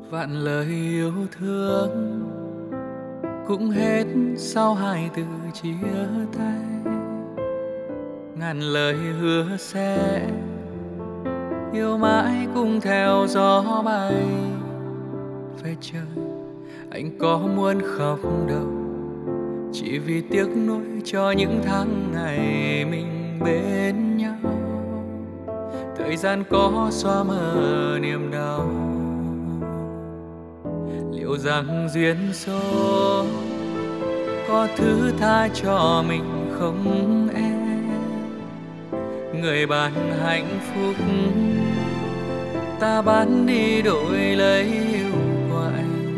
Vạn lời yêu thương cũng hết sau hai từ chia tay. Ngàn lời hứa sẽ yêu mãi cùng theo gió bay. Về trời anh có muốn khóc đâu, chỉ vì tiếc nuối cho những tháng ngày mình bên nhau. Thời gian có xóa mờ niềm đau, liệu rằng duyên số có thứ tha cho mình không em? Người bạn hạnh phúc ta bán đi đổi lấy yêu của anh.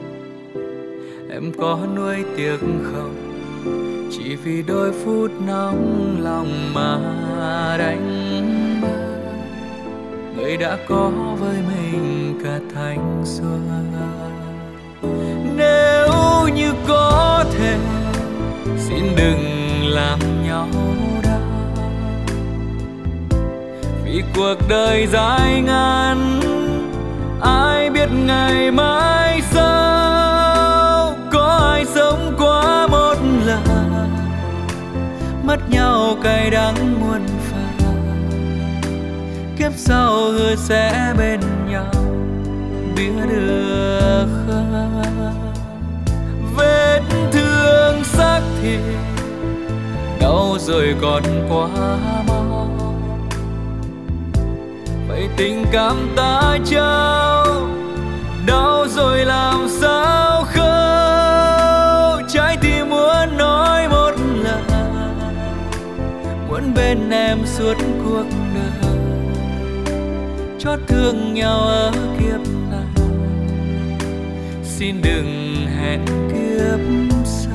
Em có nuối tiếc không, chỉ vì đôi phút nóng lòng mà đánh mất người đã có với mình cả thanh xuân. Nếu như có thể xin đừng làm nhau đau, vì cuộc đời dài ngắn ai biết ngày mai sau. Có ai sống quá một lần, mất nhau cay đắng muôn phần. Kiếp sau hứa sẽ bên nhau, biết được không? Vết thương xác thịt đau rồi còn quá mau, vậy tình cảm ta trao đau rồi làm sao khâu. Trái tim muốn nói một lần, muốn bên em suốt cuộc đời, chót thương nhau ở kiếp này, xin đừng hẹn kiếp sau.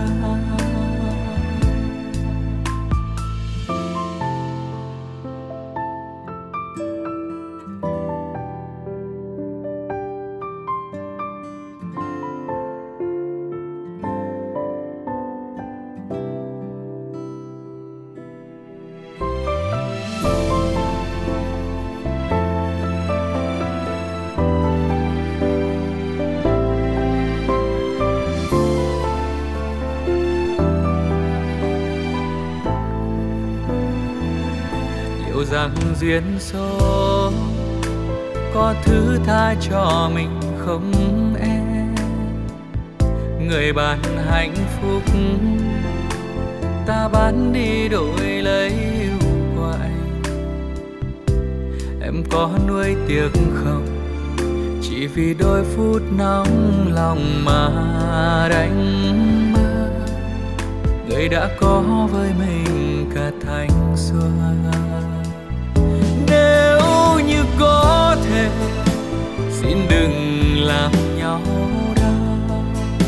Rằng duyên số có thứ tha cho mình không em? Người bạn hạnh phúc ta bán đi đổi lấy yêu của anh. Em có nuối tiếc không, chỉ vì đôi phút nóng lòng mà đánh mất người đã có với mình cả thanh xuân. Nếu như có thể xin đừng làm nhau đau,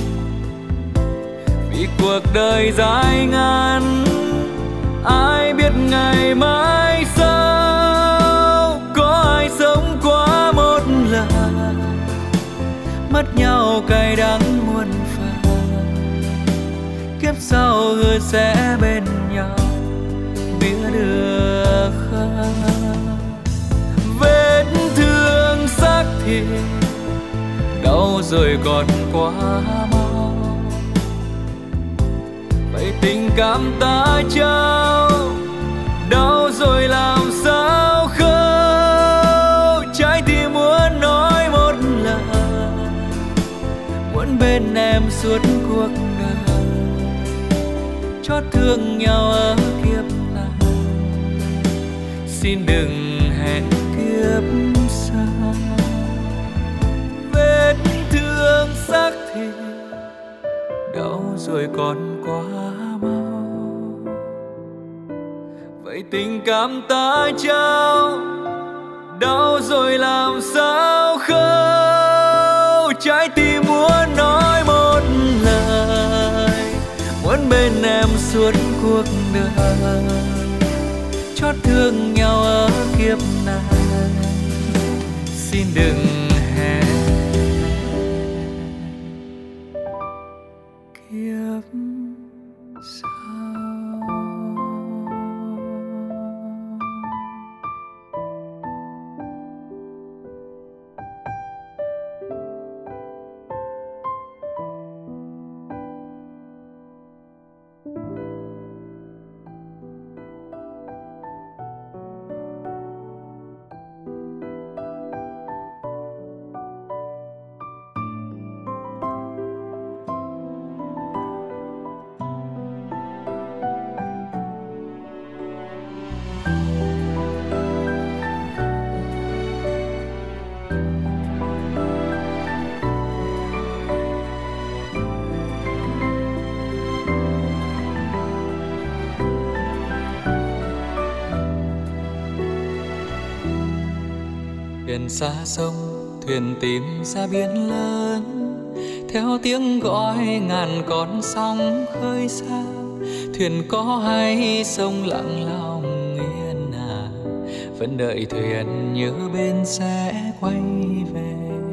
vì cuộc đời dài ngắn ai biết ngày mai sau. Có ai sống quá một lần, mất nhau cay đắng muôn phần. Kiếp sau hứa sẽ bên nhau, biết được không? Vết thương xác thịt đau rồi còn quá mau, vậy tình cảm ta trao đau rồi làm sao khâu. Trái tim muốn nói một lần, muốn bên em suốt cuộc đời, chót thương nhau ở kiếp này, xin đừng hẹn kiếp sau. Vết thương xác thịt đau rồi còn quá mau, vậy tình cảm ta trao đau rồi làm sao khâu. Trái tim muốn nói một lời, muốn bên em suốt cuộc đời, chót thương nhau ở kiếp này, xin đừng hẹn kiếp sau. Thuyền xa sông, thuyền tìm ra biển lớn, theo tiếng gọi ngàn con sóng khơi xa. Thuyền có hay sông lặng lòng yên à, vẫn đợi thuyền nhớ bên sẽ quay về.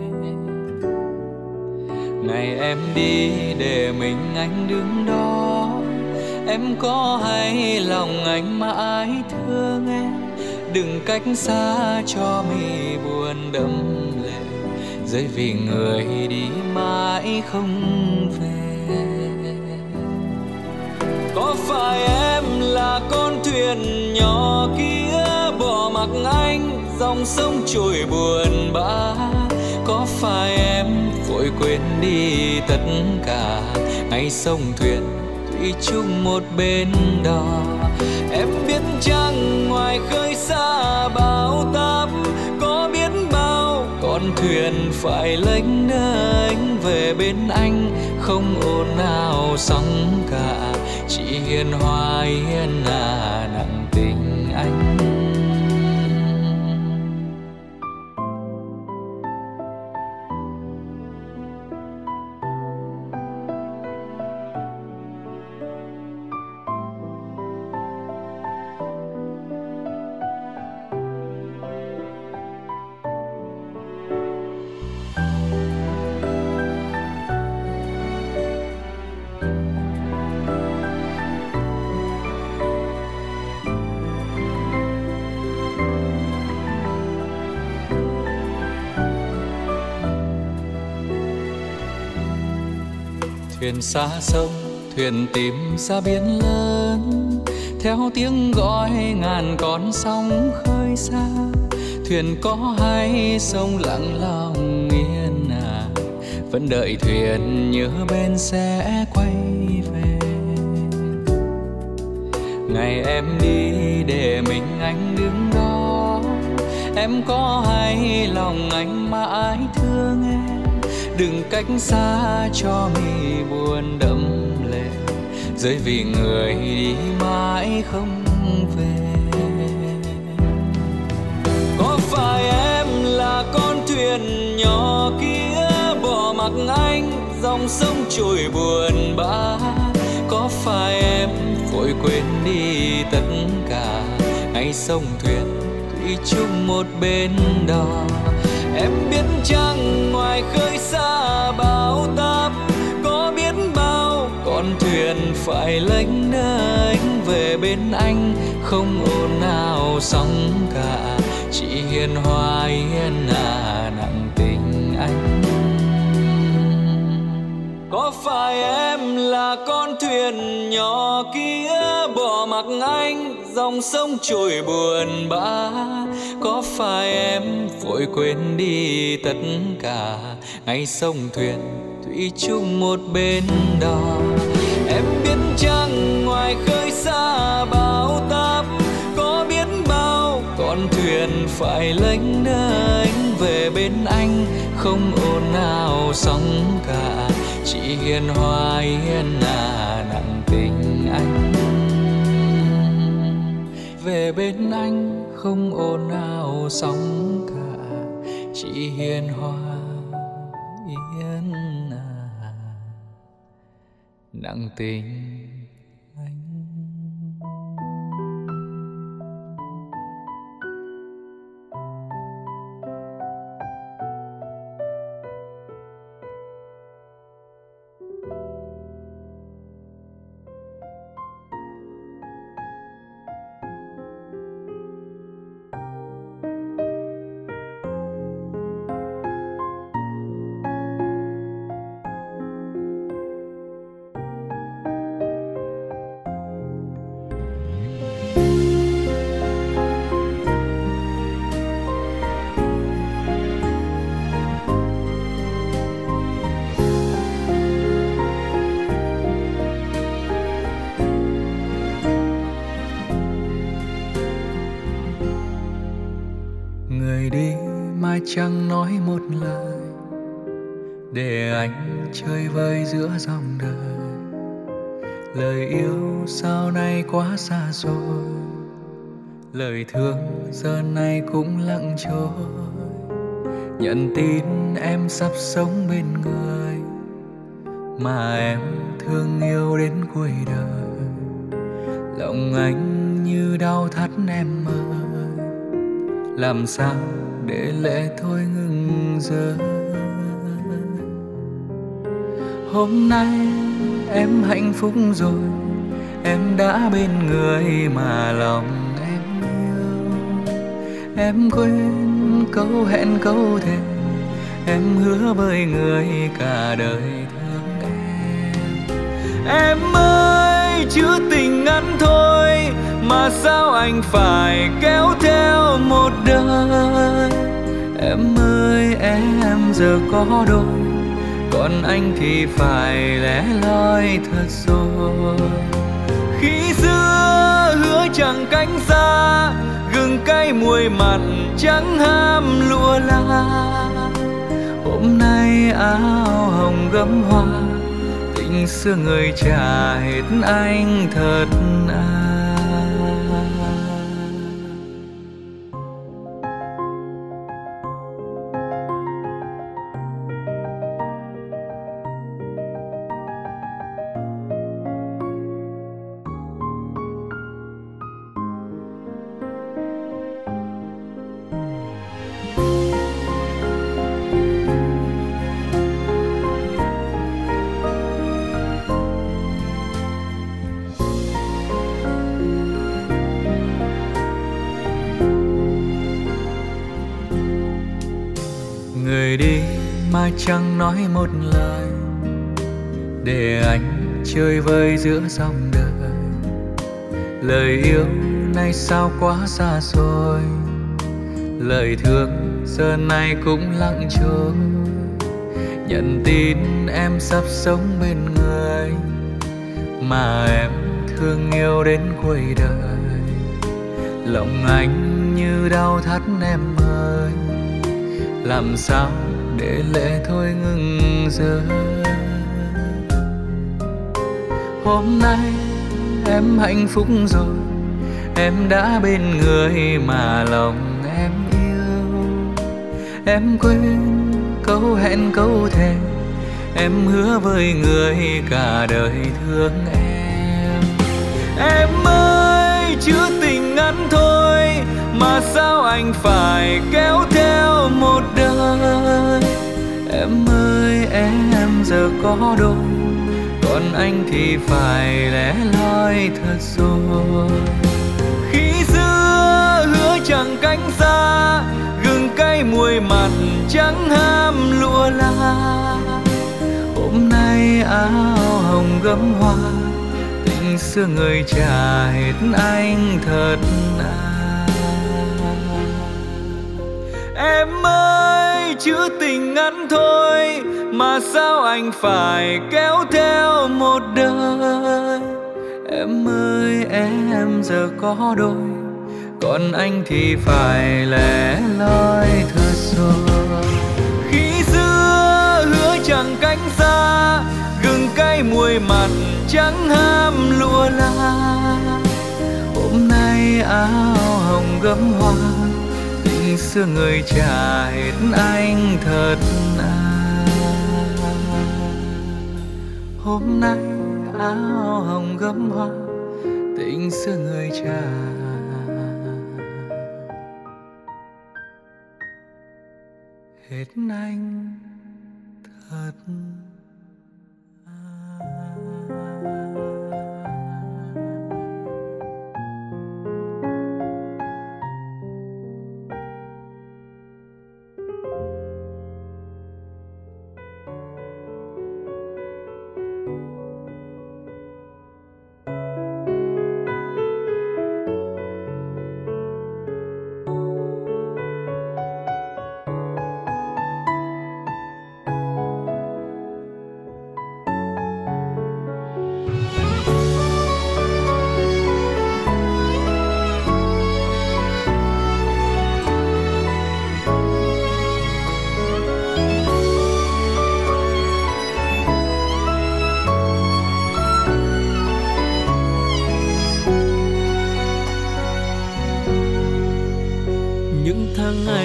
Ngày em đi để mình anh đứng đó, em có hay lòng anh mãi thương em. Đừng cách xa cho mi buồn đẫm lệ, rơi vì người đi mãi không về. Có phải em là con thuyền nhỏ kia bỏ mặc anh dòng sông trôi buồn bã? Có phải em vội quên đi tất cả ngày sông thuyền thủy chung một bên đò? Em biết chăng ngoài khơi xa bão táp có biết bao con thuyền phải lênh đênh về bên anh, không ồn ào sóng cả, chỉ hiền hòa hiền à nặng tình anh. Thuyền xa sông, thuyền tìm ra biển lớn, theo tiếng gọi ngàn con sóng khơi xa. Thuyền có hay sông lặng lòng yên à, vẫn đợi thuyền nhớ bên sẽ quay về. Ngày em đi để mình anh đứng đó, em có hay lòng anh mãi thương em. Đừng cách xa cho mi buồn đẫm lệ, rơi vì người đi mãi không về. Có phải em là con thuyền nhỏ kia bỏ mặc anh dòng sông trôi buồn bã? Có phải em vội quên đi tất cả ngày sông thuyền thủy chung một bên đò? Em biết chăng ngoài khơi xa bão táp có biết bao con thuyền phải lênh đênh về bên anh, không ồn ào sóng cả, chỉ hiền hòa hiền à nặng tình anh. Có phải em là con thuyền nhỏ kia bỏ mặc anh dòng sông trôi buồn bã? Có phải em vội quên đi tất cả ngày sông thuyền thủy chung một bên đò? Em biết chăng ngoài khơi xa bão táp có biết bao con thuyền phải lênh đênh về bên anh, không ồn ào sóng cả, chỉ hiền hòa hiền à nặng tình anh. Về bên anh không ồn ào sóng cả, chỉ hiền hòa hiền à nặng tình anh. Người đi mai chẳng nói một lời, để anh chơi vơi giữa dòng đời. Lời yêu sau này quá xa xôi, lời thương giờ này cũng lặng trôi. nhận tin em sắp sống bên người mà em thương yêu đến cuối đời. Lòng anh như đau thắt em ơi, làm sao để lệ thôi ngừng rơi. Hôm nay em hạnh phúc rồi, em đã bên người mà lòng em yêu. Em quên câu hẹn câu thề, em hứa với người cả đời thương em. Em ơi chữ tình ngắn thôi mà sao anh phải kéo theo một đời. Em ơi em giờ có đôi, còn anh thì phải lẻ loi thật rồi. Khi xưa hứa chẳng cánh xa, gừng cay muối mặn chẳng ham lụa la. Hôm nay áo hồng gấm hoa, tình xưa người trả hết anh thật à. Người đi mà chẳng nói một lời, để anh chơi vơi giữa dòng đời. Lời yêu nay sao quá xa xôi, lời thương giờ này cũng lặng trôi. Nhận tin em sắp sống bên người mà em thương yêu đến cuối đời. Lòng anh như đau thắt em ơi, làm sao để lệ thôi ngừng rơi. Hôm nay em hạnh phúc rồi, em đã bên người mà lòng em yêu. Em quên câu hẹn câu thề, em hứa với người cả đời thương em. Em ơi chữ tình ngắn thôi mà sao anh phải kéo theo một đời. Em ơi em giờ có đôi, còn anh thì phải lẻ loi thật rồi. Khi xưa hứa chẳng cánh xa, gừng cay muối mặn chẳng ham lụa la. Hôm nay áo hồng gấm hoa, tình xưa người trả hết anh thật à. Em ơi chữ tình ngắn thôi mà sao anh phải kéo theo một đời. Em ơi em giờ có đôi, còn anh thì phải lẻ loi thật rồi. Khi xưa hứa chẳng cánh xa, gừng cay muối mặn chẳng ham lụa la. Hôm nay áo hồng gấm hoa, tình xưa người trả hết anh thật à. Hôm nay áo hồng gấm hoa, tình xưa người trả hết anh thật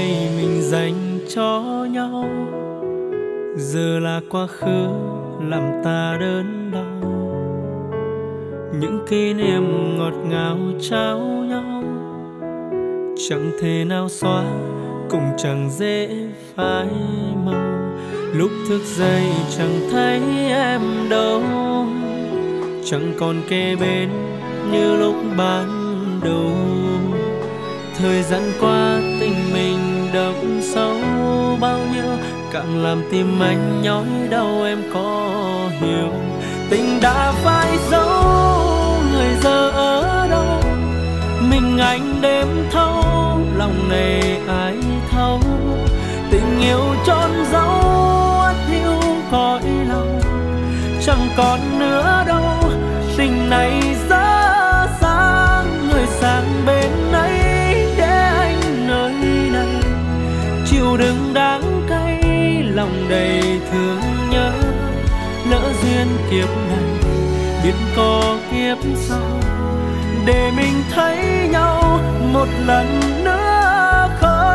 ngày mình dành cho nhau giờ là quá khứ làm ta đớn đau. Những kỷ niệm ngọt ngào trao nhau chẳng thể nào xóa, cũng chẳng dễ phai màu. Lúc thức dậy chẳng thấy em đâu, chẳng còn kề bên như lúc ban đầu. Thời gian qua tình mình đậm sâu bao nhiêu, càng làm tim anh nhói đau em có hiểu. Tình đã phai dấu, người giờ ở đâu? Mình anh đêm thâu, lòng này ai thấu? Tình yêu trọn dấu ắt hiu cõi lòng, chẳng còn nữa đâu. Tình này dở dang, người sang bên ấy để anh nơi này chịu đựng đắng cay, lòng đầy thương nhớ. Lỡ duyên kiếp này biết có kiếp sau, để mình thấy nhau một lần nữa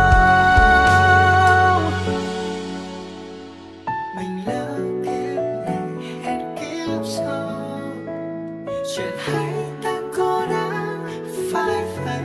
không? Mình lỡ kiếp này hẹn kiếp sau, chuyện hay ta có đã phai phai.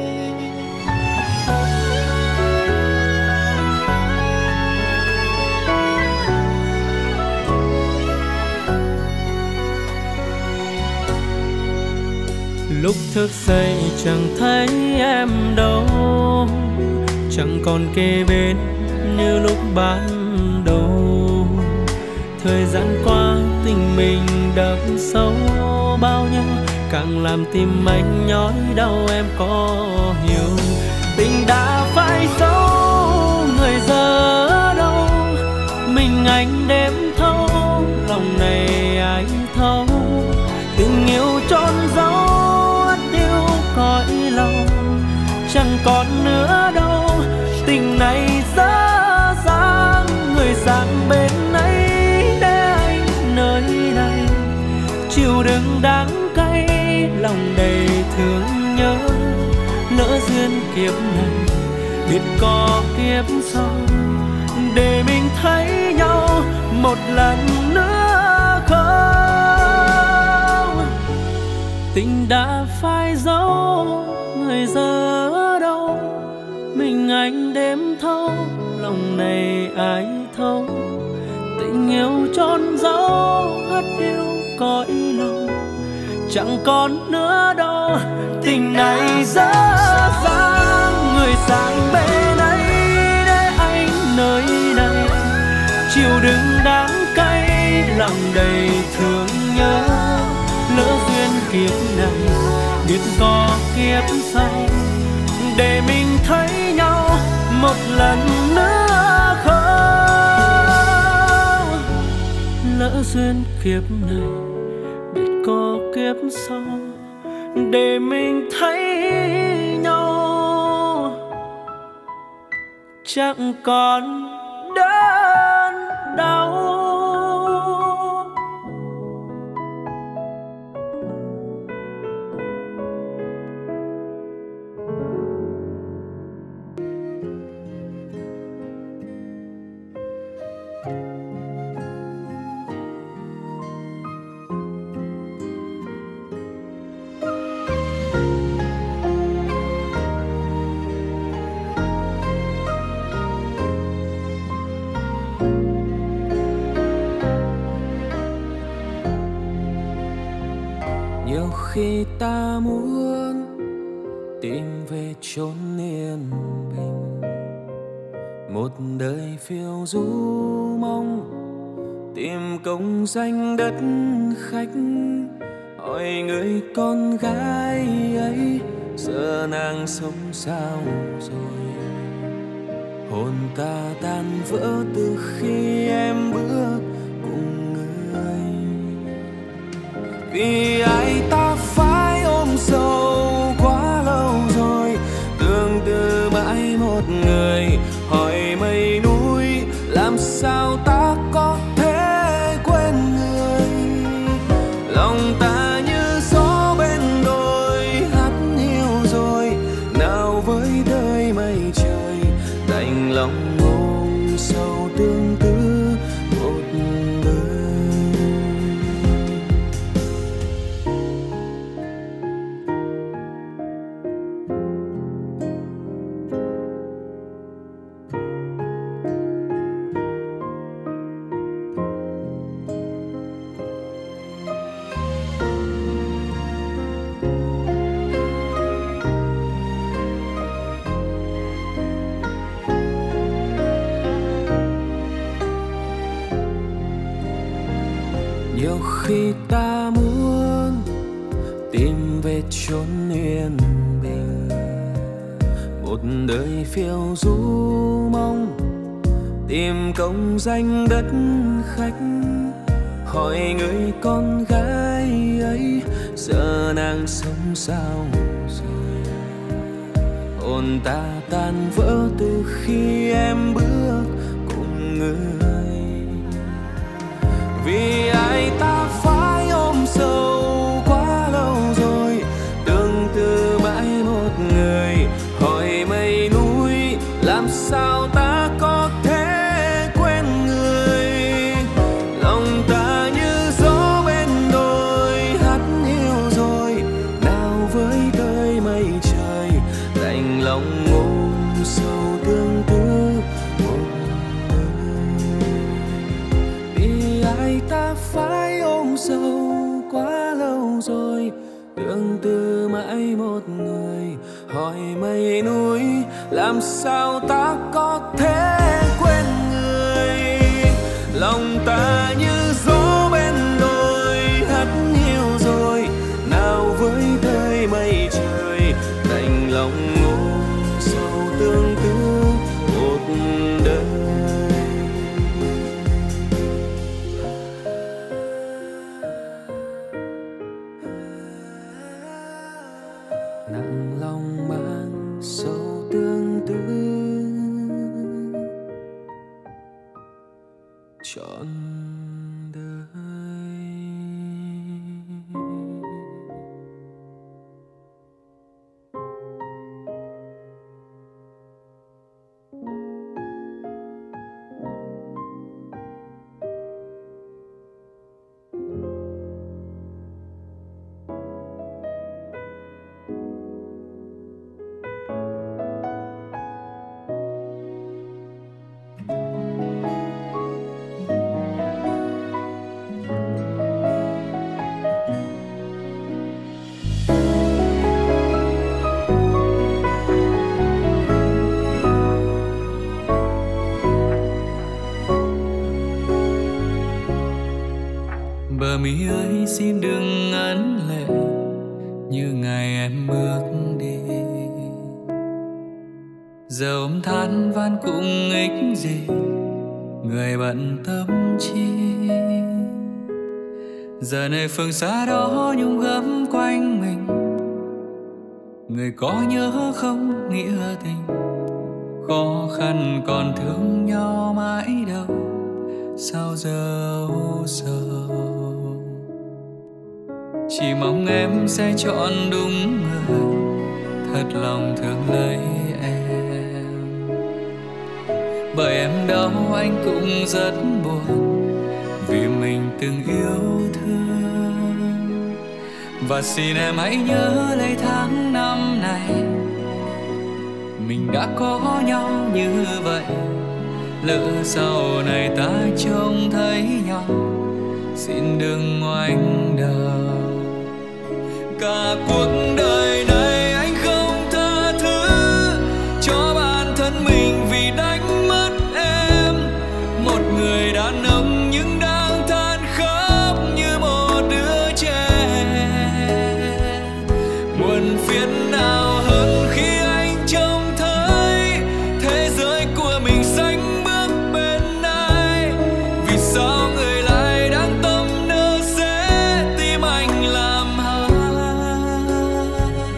Lúc thức dậy chẳng thấy em đâu, chẳng còn kề bên như lúc ban đầu. Thời gian qua tình mình đậm sâu bao nhiêu, càng làm tim anh nhói đau em có hiểu. Tình đã phai dấu, người giờ ở đâu? Mình anh đêm thâu, lòng này ai thấu? Tình yêu trọn dấu cõi lòng, chẳng còn nữa đâu. Tình này dở dang, người sang bên ấy để anh nơi này chịu đựng đắng cay, lòng đầy thương nhớ. Lỡ duyên kiếp này biết có kiếp sau, để mình thấy nhau một lần nữa không? Tình đã phai dấu, người giờ ở đâu? Mình anh đêm thâu, lòng này ai thấu? Tình yêu trọn dấu ắt hiu cõi lòng, chẳng còn nữa đâu. Tình này dở dang, người sang bên ấy để anh nơi này chịu đựng đắng cay, lòng đầy thương nhớ. Lỡ duyên kiếp này biết có kiếp sau, để mình thấy nhau một lần nữa không? Lỡ duyên kiếp này biết có kiếp sau, để mình thấy nhau chẳng còn đớn đau. Nhiều khi ta muốn tìm về chốn yên bình, một đời phiêu du mong tìm công danh đất khách. Hỏi người con gái ấy giờ nàng sống sao rồi? Hồn ta tan vỡ từ khi em bước cùng người. Vì ai ta phải ôm sâu quá lâu rồi, tương tư mãi một người. Hỏi mây núi làm sao ta có thể quên người? Lòng ta như gió bên đồi hắt hiu rồi, nào với đời mây trời đành lòng ôm sâu tương tư một đời. Nhiều khi ta muốn tìm về chốn yên bình, một đời phiêu du mong tìm công danh đất khách. Hỏi người con gái ấy giờ nàng sống sao rồi, hồn ta tan vỡ từ khi em bước cùng người. Vì ai ta phải ôm sâu quá lâu rồi, tương tư mãi một người. Hỏi mây núi làm sao ta có thể quên người. Lòng ta như gió bên đồi hát hiu rồi, nào với tới mây trời đành lòng ôm sâu tương tư một đời. Vì ai ta phải ôm sâu quá lâu rồi, tương tư mãi một người. Hỏi mây núi làm sao ta có thể quên người. Lòng ta như gió bên đồi hát hiu rồi, nào với tới mây trời đành lòng ôm sâu tương tư một đời. Nặng lòng mang sâu tương tư trọn đời. Bờ mi ơi xin đừng ấn lệ như ngày em bước đi. Giờ ôm than van cũng ích gì, người bận tâm chi. Giờ này phương xa đó nhung gấm quanh mình, người có nhớ không nghĩa tình. Khó khăn còn thương nhau mãi đâu, sao giờ âu sầu. Chỉ mong em sẽ chọn đúng người, thật lòng thương lấy em. Bởi em đâu anh cũng rất buồn, vì mình từng yêu thương. Và xin em hãy nhớ lấy tháng năm này, mình đã có nhau như vậy. Lỡ sau này ta trông thấy nhau, xin đừng ngoảnh đầu. Cả cuộc đời này anh không tha thứ cho bản thân mình vì đánh mất em. Một người đàn ông nhưng đang than khóc như một đứa trẻ. Buồn phiền nào hơn khi anh trông thấy thế giới của mình sánh bước bên ai. Vì sao người lại đang tâm nỡ sẽ tim anh làm hại.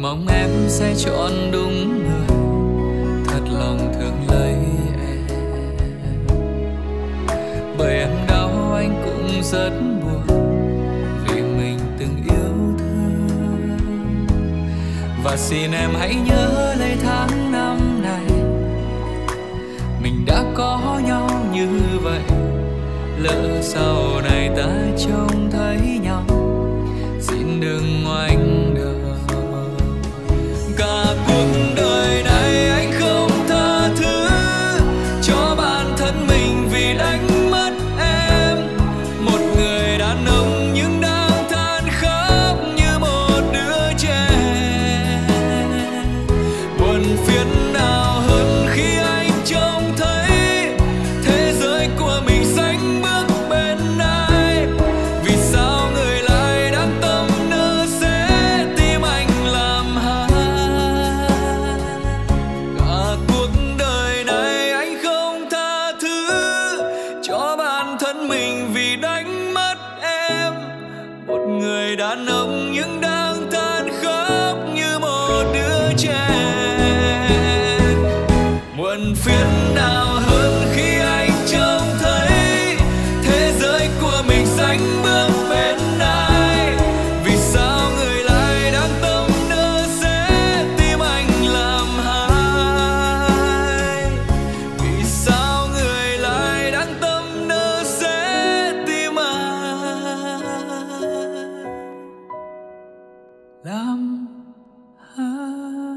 mong em sẽ chọn đúng người thật lòng thương lấy em. Bởi em đau anh cũng rất buồn vì mình từng yêu thương. Và xin em hãy nhớ lấy tháng năm này mình đã có nhau như vậy. Lỡ sau này ta trông thấy nhau, xin đừng ngoảnh đời. Cả cuộc đời này anh không tha thứ cho bản thân mình vì đánh mất em. Một người đàn ông nhưng đang than khóc như một đứa trẻ. Buồn phiền nào hơn khi anh trông thấy thế giới của mình sánh bước bên ai. Vì sao người lại đang tâm nỡ sẽ tim anh làm hại. Cả cuộc đời này anh không tha thứ cho bản thân mình vì đánh mất em. Một người đàn ông nhưng đang than khóc như một đứa trẻ. Muộn phiền nào hơn khi anh trông thấy thế giới của mình sánh bước bên ai. Vì sao người lại đang tâm nỡ sẽ tim anh làm hại. Vì sao người lại đang tâm nỡ sẽ tim anh làm hại.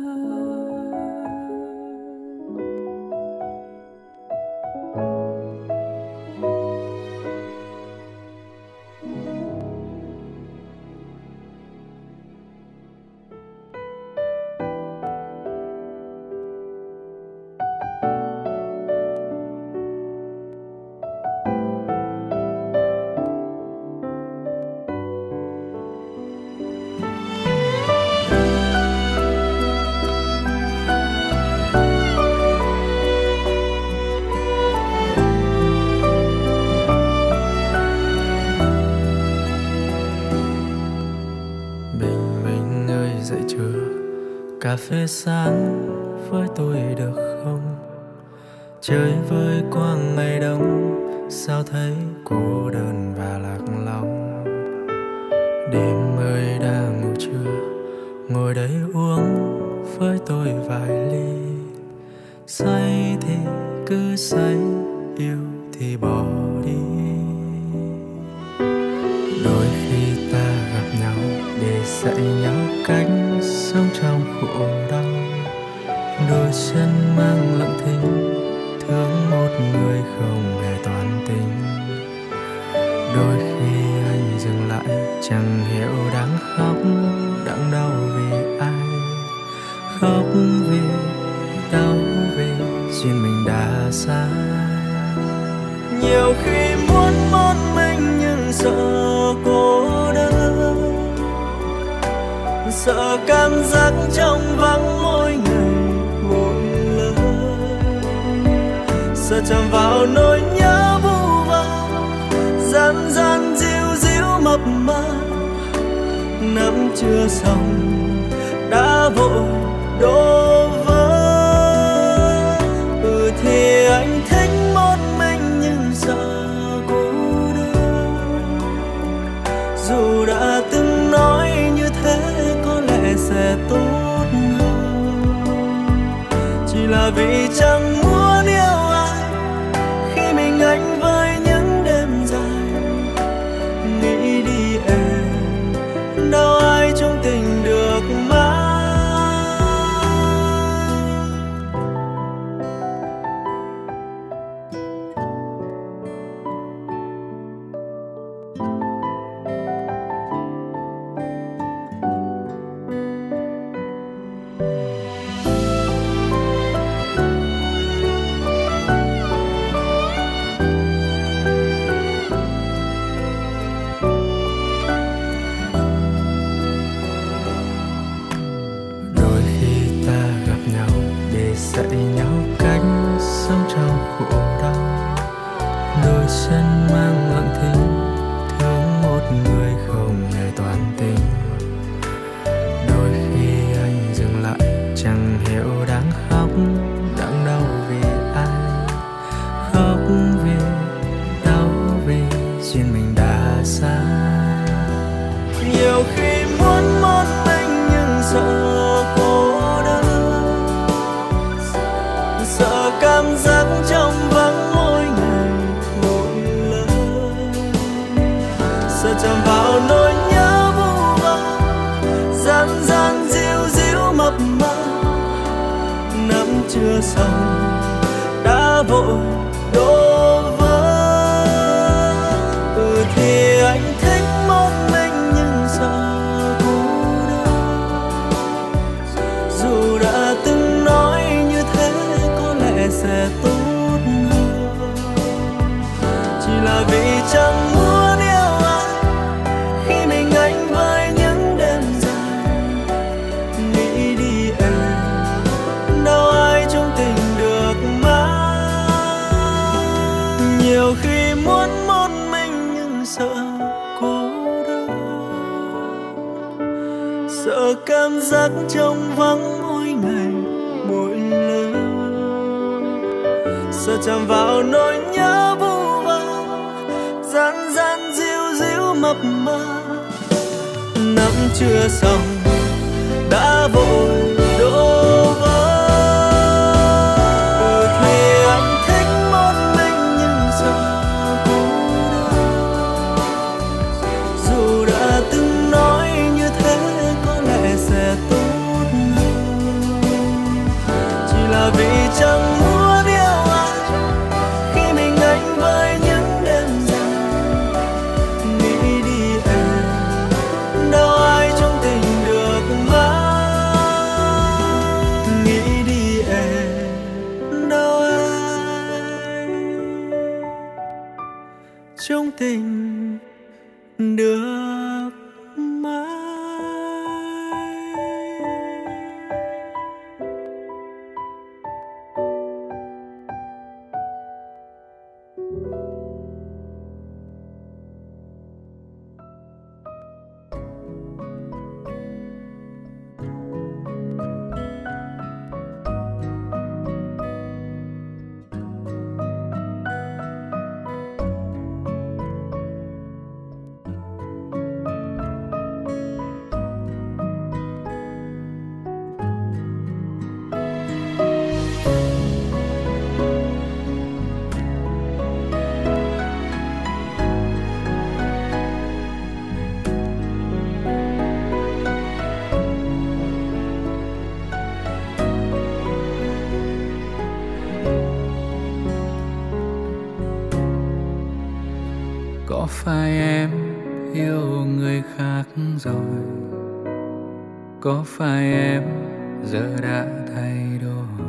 Bình ơi dậy chưa, cà phê sáng với tôi được không? Chơi với quang ngày đông, sao thấy cô đơn và lạc lòng. Đêm ơi đang ngủ chưa, ngồi đây uống với tôi vài ly. Say thì cứ say, yêu thì bỏ đi. Đôi khi ta gặp nhau để dạy nhau cách sống trong khổ đau. Đôi chân mang lặng thinh, thương một người không hề toàn tình. Đôi khi anh dừng lại, chẳng hiểu đang khóc, đang đau vì ai. Khóc vì đau vì duyên mình đã xa. Nhiều khi muốn một mình nhưng sợ cô đơn, sợ cảm giác trong vắng mỗi ngày một lời. Sợ chạm vào nỗi nhớ vu vơ, gian gian díu díu mập mờ. Nắm chưa xong đã vội đổ vỡ. Thì anh thích một mình nhưng sợ cô đơn. Dù đã từng nói như thế có lẽ sẽ tốt hơn, chỉ là vì chẳng muốn yêu ai khi mình anh với những đêm dài. Nghĩ đi em, đâu ai trong tình được mãi. Dạy nhau cách sống trong khổ đau. Đôi chân mang lặng thinh, thương một người không hề toàn tình. Đôi khi anh liệu đang khóc, đang đau vì ai? Khóc vì đau vì duyên mình đã xa. Nhiều khi muốn một mình nhưng sợ cô đơn, sợ cảm giác trong vắng mỗi ngày mỗi lần, sợ chạm vào nỗi nhớ vu vơ, gian gian díu díu mập mờ, nắm chưa xong đã vội đổ vỡ. Thì anh thích một mình nhưng sợ cô đơn, dù đã từng nói như thế có lẽ sẽ tốt hơn, chỉ là vì chẳng muốn yêu ai khi mình anh với những đêm dài. Nghĩ đi em, đâu ai trong tình được mãi. Nhiều khi muốn một mình nhưng sợ cô đơn, sợ cảm giác trống vắng mỗi ngày mỗi lần, sợ chạm vào nỗi nhớ vu vơ, gian gian díu díu mập mờ, nắm chưa xong đã vội đổ vỡ. Thì anh thích một mình nhưng sợ cô đơn, dù đã từng nói như thế có lẽ sẽ tốt hơn, chỉ là vì chẳng muốn yêu ai khi mình anh với những đêm dài. Nghĩ đi em, đâu ai trong tình được mãi. Nghĩ đi em, đâu ai trong tình được mãi. Có phải em yêu người khác rồi? Có phải em giờ đã thay đổi?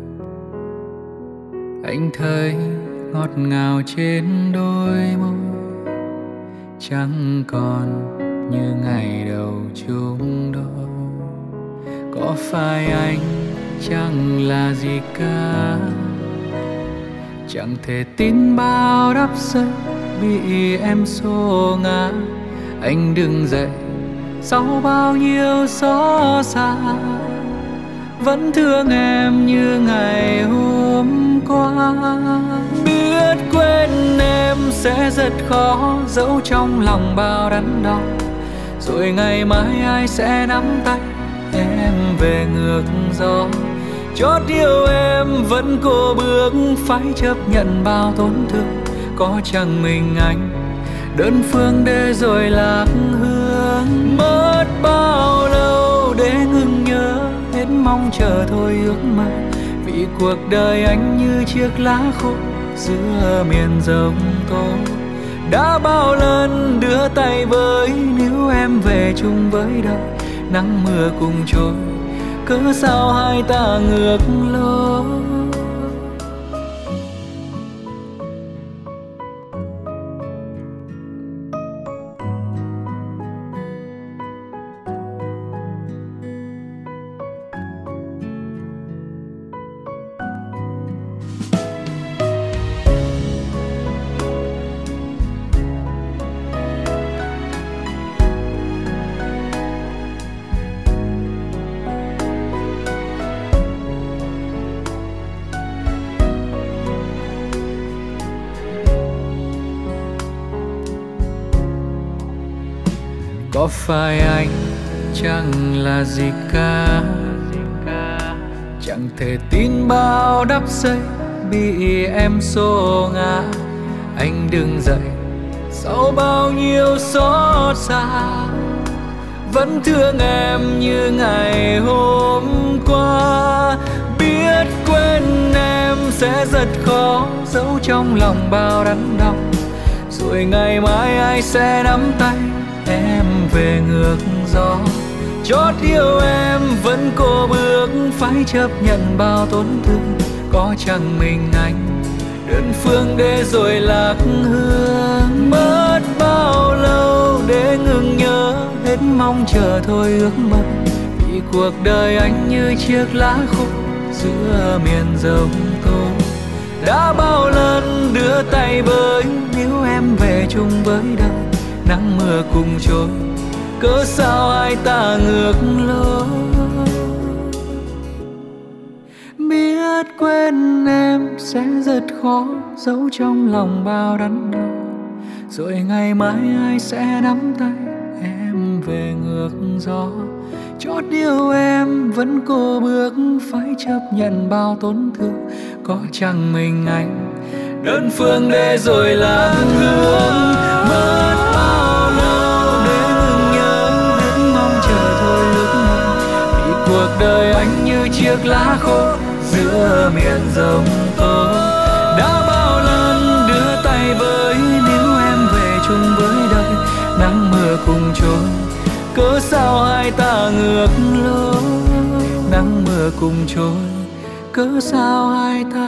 Anh thấy ngọt ngào trên đôi môi, chẳng còn như ngày đầu chung đôi. Có phải anh chẳng là gì cả, chẳng thể tin bao đắp giấc bị em xô ngã. Anh đứng dậy sau bao nhiêu xót xa, vẫn thương em như ngày hôm qua. Biết quên em sẽ rất khó, giấu trong lòng bao đắn đo. Rồi ngày mai ai sẽ nắm tay em về ngược gió. Chót yêu em vẫn cố bước, phải chấp nhận bao tổn thương. Có chẳng mình anh đơn phương để rồi lạc hương. Mất bao lâu để ngừng nhớ, hết mong chờ thôi ước mơ. Vì cuộc đời anh như chiếc lá khô giữa miền giông tố. Đã bao lần đưa tay với, níu em về chung với đời. Nắng mưa cùng trôi, cớ sao hai ta ngược lối. có phải anh chẳng là gì cả, chẳng thể tin bao đắp xây bị em xô ngã. Anh đứng dậy sau bao nhiêu xót xa, vẫn thương em như ngày hôm qua. Biết quên em sẽ rất khó, giấu trong lòng bao đắn đau. Rồi ngày mai ai sẽ nắm tay em về ngược gió. Chót yêu em vẫn cố bước, phải chấp nhận bao tổn thương. Có chẳng mình anh đơn phương để rồi lạc hương. Mất bao lâu để ngừng nhớ, hết mong chờ thôi ước mơ. Vì cuộc đời anh như chiếc lá khô giữa miền giông tố. Đã bao lần đưa tay với, nếu em về chung với đời. Nắng mưa cùng trôi, cớ sao hai ta ngược lối. Biết quên em sẽ rất khó, giấu trong lòng bao đắn đau. Rồi ngày mai ai sẽ nắm tay em về ngược gió. Chót yêu em vẫn cố bước, phải chấp nhận bao tổn thương. Có chẳng mình anh đơn phương để rồi lạc hương. Mất bao lâu để ngừng nhớ, hết mong chờ thôi ước mơ. Vì cuộc đời anh như chiếc lá khô giữa miền giông tố. Đã bao lần đưa tay với, nếu em về chung với đời. Nắng mưa cùng trôi, cớ sao hai ta ngược lối. Nắng mưa cùng trôi, cớ sao hai ta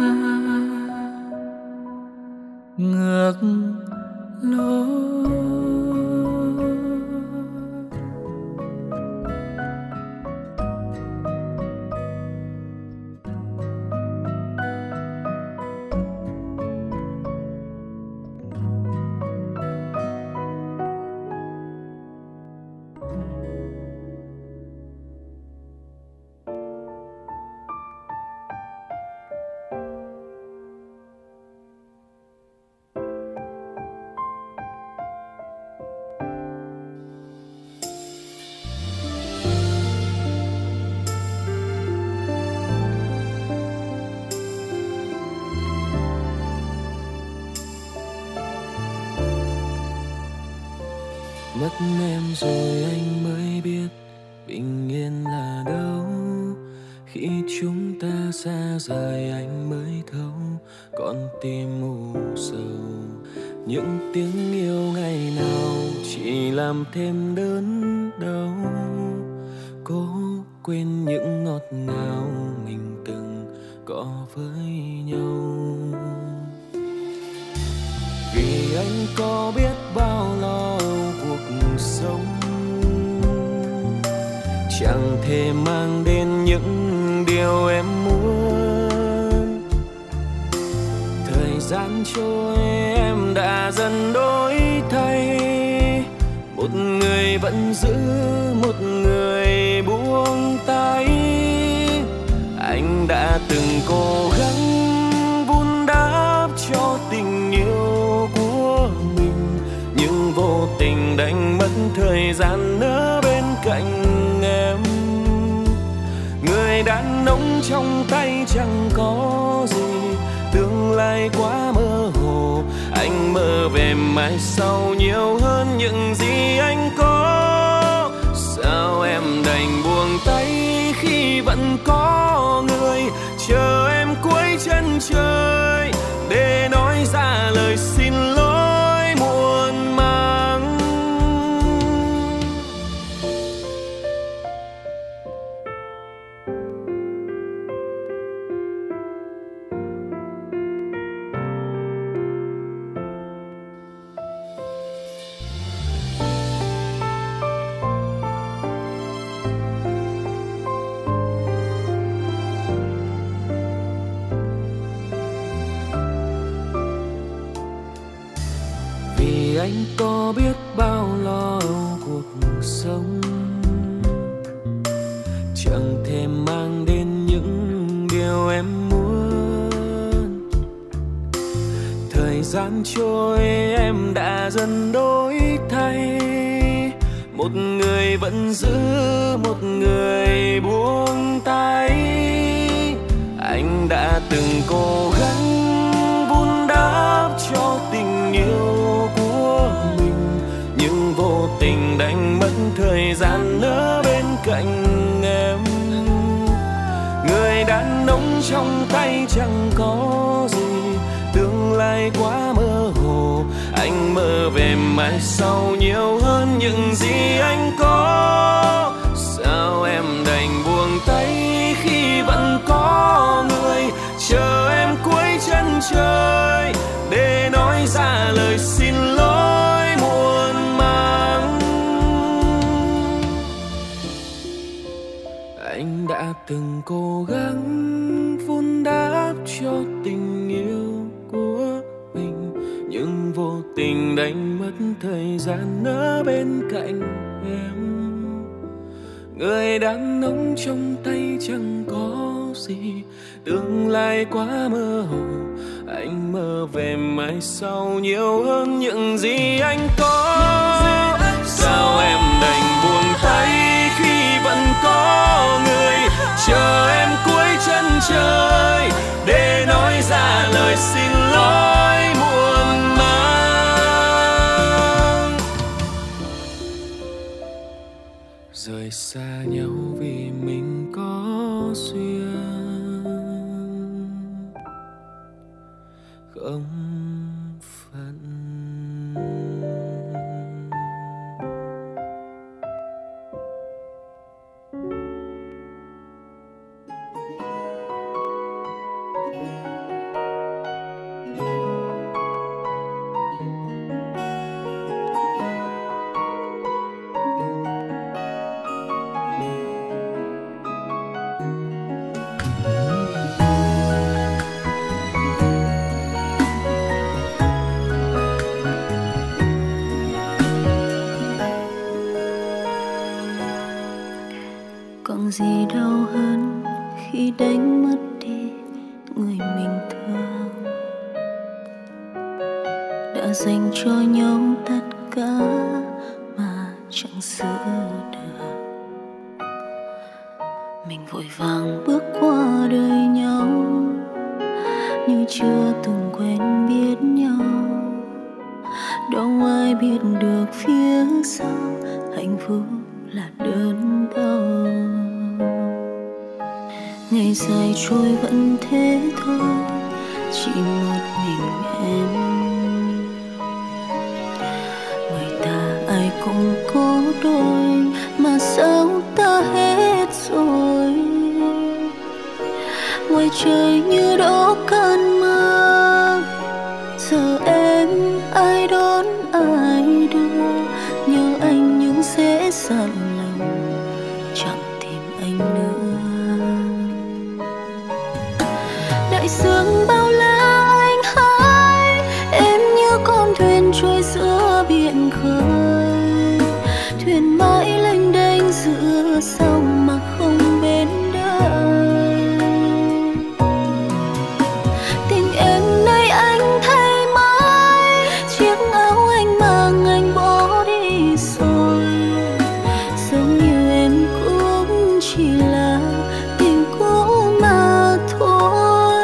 ngược lối. Mất em rồi anh mới biết bình yên là đâu. Khi chúng ta xa rời anh mới thấu con tim u sầu. Những tiếng yêu ngày nào chỉ làm thêm đớn đau. Cố quên những ngọt ngào mình từng có với nhau. Vì anh có biết bao lo cuộc sống, chẳng thể mang đến những điều em muốn. Thời gian trôi em đã dần đổi thay, một người vẫn giữ, một người buông tay. Anh đã từng cố gắng vun đắp cho tình yêu của mình, nhưng vô tình đánh mất thời gian ở bên cạnh em. Người đàn ông trong tay chẳng có gì, tương lai quá mơ hồ. Anh mơ về mai sau nhiều hơn những gì anh có. Sao em đành buông tay khi vẫn có người chờ em cuối chân trời để nói ra lời xin lỗi muộn màng. Vì anh có biết bao lo âu cuộc sống, chẳng thể mang đến những điều em muốn. Thời gian trôi em đã dần đổi thay, một người vẫn giữ, một người buông tay. Anh đã từng cố gắng vun đắp cho tình yêu của mình, nhưng vô tình đánh mất thời gian ở bên cạnh em. Người đàn ông trong tay chẳng có gì, tương lai quá mơ hồ. Anh mơ về mai sau nhiều hơn những gì anh có. Sao em đành buông tay khi vẫn có người chờ em cuối chân trời, để nói ra lời xin lỗi muộn màng. Anh đã từng cố gắng vun đắp cho tình yêu của mình, nhưng vô tình đánh mất thời gian ở bên cạnh em. Người đàn ông trong tay chẳng có gì, tương lai quá mơ hồ. Anh mơ về mai sau nhiều hơn những gì anh có. Sao em đành buông tay khi vẫn có người chờ em cuối chân trời, để nói ra lời xin lỗi muộn màng. Rời xa nhau vì mình có duyên không phận. Còn gì đau hơn khi đánh mất đi người mình thương, đã dành cho nhau tất cả mà chẳng giữ được. Mình vội vàng bước qua đời nhau như chưa từng quen biết nhau. Đâu ai biết được phía sau hạnh phúc là đớn đau. Ngày dài trôi vẫn thế thôi, chỉ một mình em. Người ta ai cũng có đôi, mà sao ta hết rồi. Ngoài trời như đổ cơn mưa, giờ em ai đón ai đưa. Nhớ anh nhưng sẽ dặn lòng, chẳng tìm anh nữa. Đại dương bao la anh hái, em như con thuyền trôi giữa biển khơi. Thuyền mãi lênh đênh giữa sông mà không bên đời. Tình em nay anh thay mãi, chiếc áo anh mang anh bỏ đi rồi. Giống như em cũng chỉ là tình cũ mà thôi.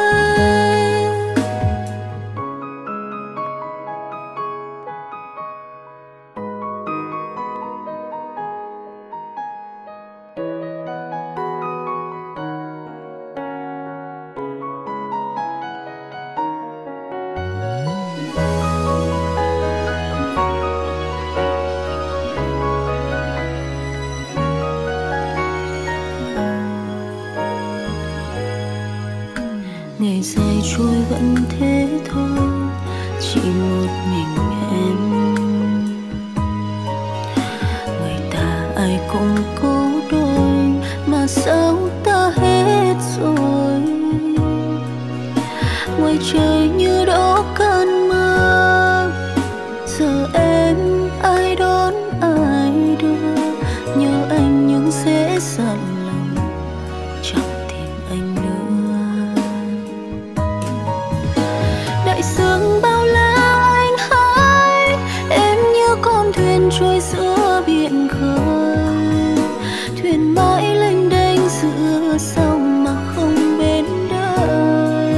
Ngày dài trôi vẫn thế thôi, chỉ một mình em. Người ta ai cũng có đôi, mà sao ta hết rồi. Ngoài trời như đổ cơn mưa, giờ em ai đón ai đưa. Nhớ anh nhưng sẽ dặn lòng, chẳng tìm anh nữa. Đại dương bao la anh hái, em như con thuyền trôi giữa biển khơi. giữa sông mà không bên đời.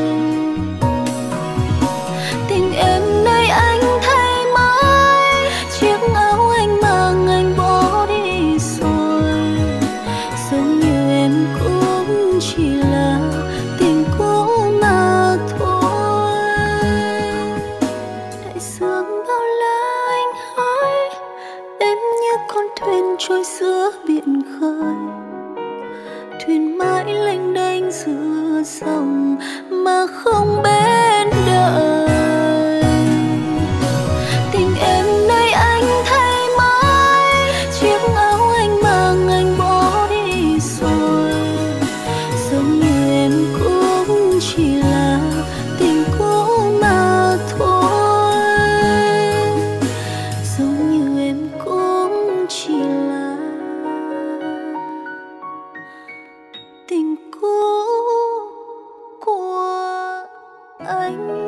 Tình em nay anh thay mới, chiếc áo anh mang anh bỏ đi rồi. Giống như em cũng chỉ là tình cũ mà thôi. Đại dương bao la anh hỡi, em như con thuyền trôi giữa biển khơi. Thuyền mãi lênh đênh giữa dòng mà không bên đời. Tình em nay anh thay mới, chiếc áo anh mang anh bỏ đi rồi. Giống như em cũng chỉ là tình cũ mà thôi. Giống như em cũng chỉ là tình cũ của anh.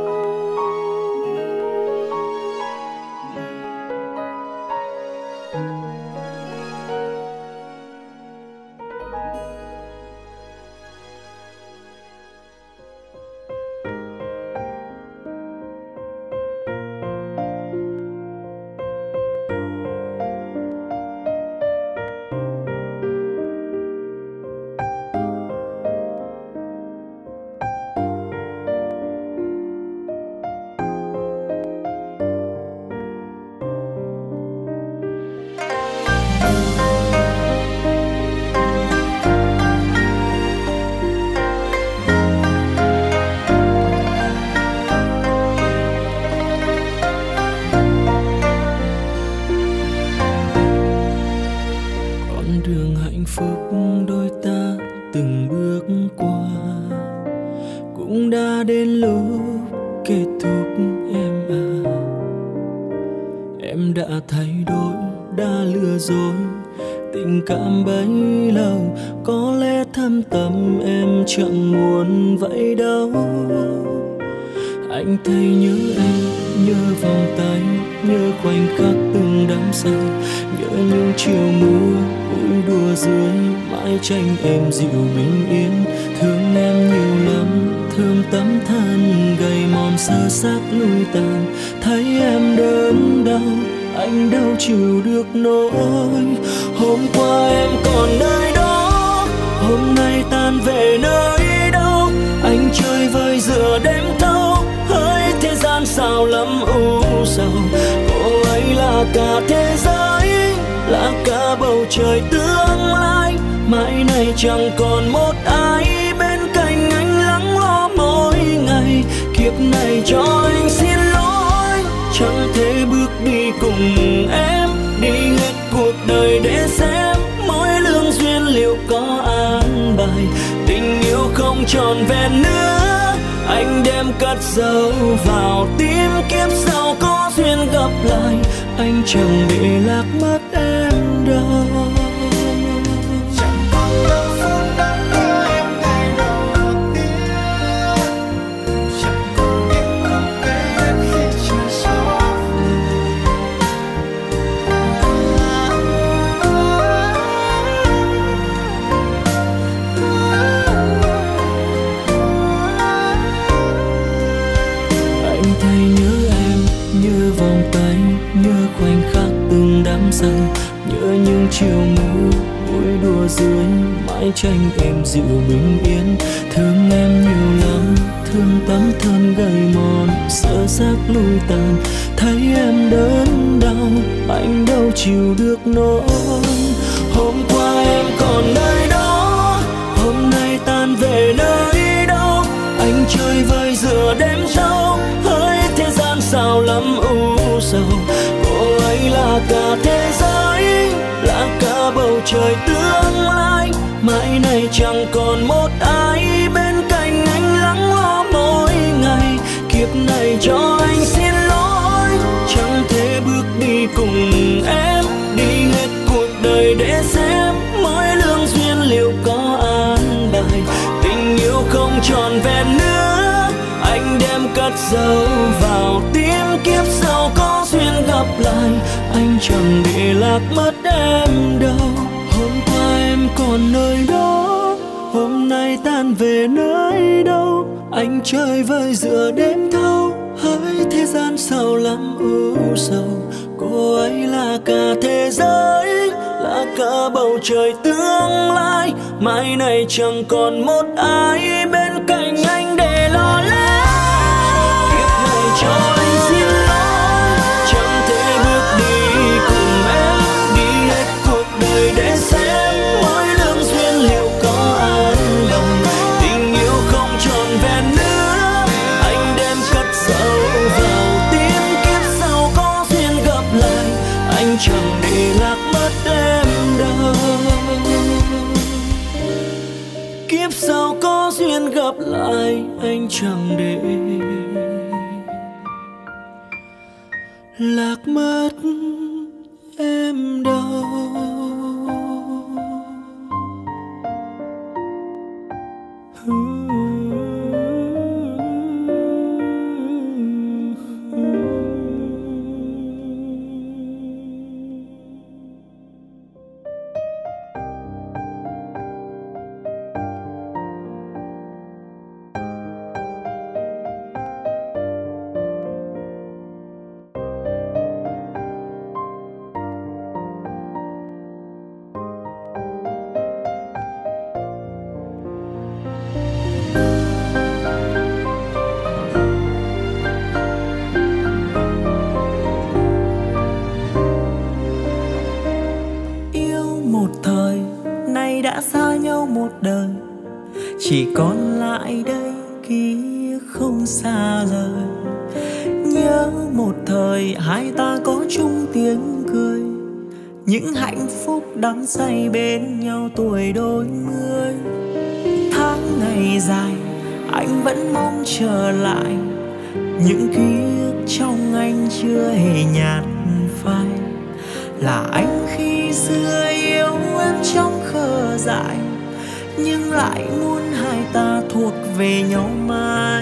Con đường hạnh phúc đôi ta từng bước qua cũng đã đến lúc kết thúc em à. Em đã thay đổi, đã lừa dối, tình cảm bấy lâu có lẽ thâm tâm em chẳng muốn vậy đâu. Anh thấy nhớ em, nhớ vòng tay, nhớ khoảnh khắc từng đắm say, nhớ những chiều mưa vui đùa dưới mái tranh em dịu bình yên. Thương em nhiều lắm, thương tấm thân gầy mòn sơ xác lui tàn. Thấy em đớn đau, anh đâu chịu được nỗi. Hôm qua em còn nơi đó, hôm nay tan về nơi đâu. Anh chơi vơi giữa đêm thâu, hỡi thế gian sao lắm u sầu. Cô ấy là cả thế giới, là cả bầu trời tương lai. Mãi này chẳng còn một ai bên cạnh anh lắng lo mỗi ngày. Kiếp này cho anh xin lỗi, chẳng thể bước đi cùng em, đi hết cuộc đời để xem mỗi lương duyên liệu có an bài. Tình yêu không tròn vẹn nữa, anh đem cất dấu vào tim. Kiếp sau có duyên gặp lại, anh chẳng bị lạc mất em đâu. Chẳng còn đâu phút đắm nhớ em ngày đầu tiên, chẳng còn em không biết khi trời gió về. Anh thấy nhớ em, nhớ vòng tay, nhớ khoảnh khắc từng đắm say, nhớ những chiều mưa vui đùa dưới mái tranh em dịu bình yên. Thương em nhiều lắm, thương tấm thân gầy mòn sơ xác lui tàn. Thấy em đớn đau, anh đâu chịu được nỗi. Hôm qua em còn nơi đó, hôm nay tan về nơi đâu. Anh chơi vơi giữa đêm thâu, hỡi thế gian sao lắm u sầu. Cô ấy là cả thế giới, là cả bầu trời tương lai. Mãi này chẳng còn một ai bên cạnh anh lắng lo mỗi ngày. Kiếp này cho anh xin lỗi, chẳng thể bước đi cùng em, đi hết cuộc đời để xem mỗi lương duyên liệu có an bài. Tình yêu không tròn vẹn nữa, anh đem cất dấu vào tim. Kiếp sau có duyên gặp lại, anh chẳng bị lạc mất em đâu. Hôm qua em còn nơi đó, gian về nơi đâu, anh chơi vơi giữa đêm thâu. Hỡi thế gian sao lắm u sầu, cô ấy là cả thế giới, là cả bầu trời tương lai. Mai này chẳng còn một ai bên cạnh anh để lo lắng. Kiếp này cho anh xin lỗi, chẳng thể bước đi cùng em, đi hết cuộc đời để xem mỗi lương duyên liệu có an lòng. Tình yêu không trọn vẹn nữa, anh đem cất giấu vào tim. Kiếp sau có duyên gặp lại, anh chẳng để lạc mất em đâu. Kiếp sau có duyên gặp lại, anh chẳng để lạc mất em đâu. Đã xa nhau một đời, chỉ còn lại đây ký ức không xa rời. Nhớ một thời hai ta có chung tiếng cười, những hạnh phúc đắm say bên nhau tuổi đôi mươi. Tháng ngày dài anh vẫn mong trở lại, những ký ức trong anh chưa hề nhạt phai. Là anh khi xưa yêu em trong khờ dại, nhưng lại muốn hai ta thuộc về nhau mãi.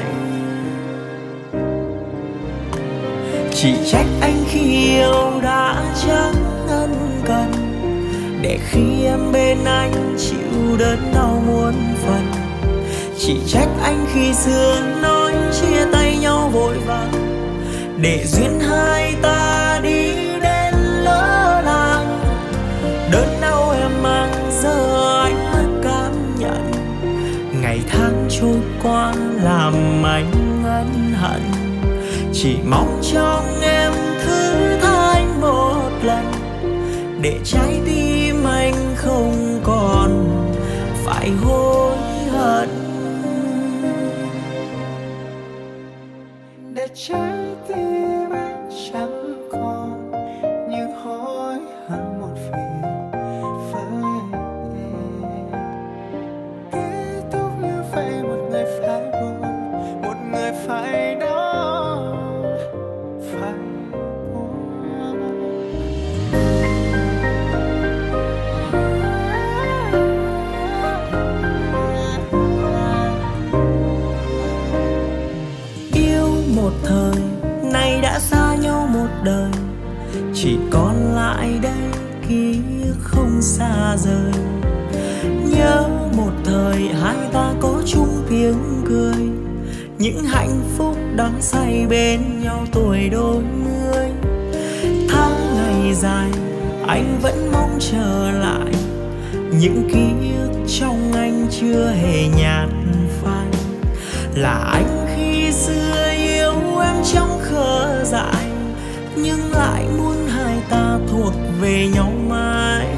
Chỉ trách anh khi yêu đã chẳng ân cần, để khi em bên anh chịu đớn đau muôn phần. Chỉ trách anh khi xưa nói chia tay nhau vội vàng, để duyên hai ta đi đến lỡ làng. Đớn đau em mang giờ anh mới cảm nhận, ngày tháng trôi qua làm anh ân hận. Chỉ mong trong em thứ tha anh một lần, để trái tim anh không còn phải hối hận. Để trái tim anh chẳng còn những hối hận một phiền với em. Kết thúc như vậy, một người phải buồn, một người phải đau, phải buồn. Yêu một thời, nay đã xa nhau một đời, chỉ còn lại đây ký ức không xa rời. Nhớ một thời hai ta có chung tiếng cười, những hạnh phúc đắm say bên nhau tuổi đôi mươi. Tháng ngày dài anh vẫn mong trở lại, những ký ức trong anh chưa hề nhạt phai. Là anh khi xưa yêu em trong khờ dại, nhưng lại muốn hai ta thuộc về nhau mãi.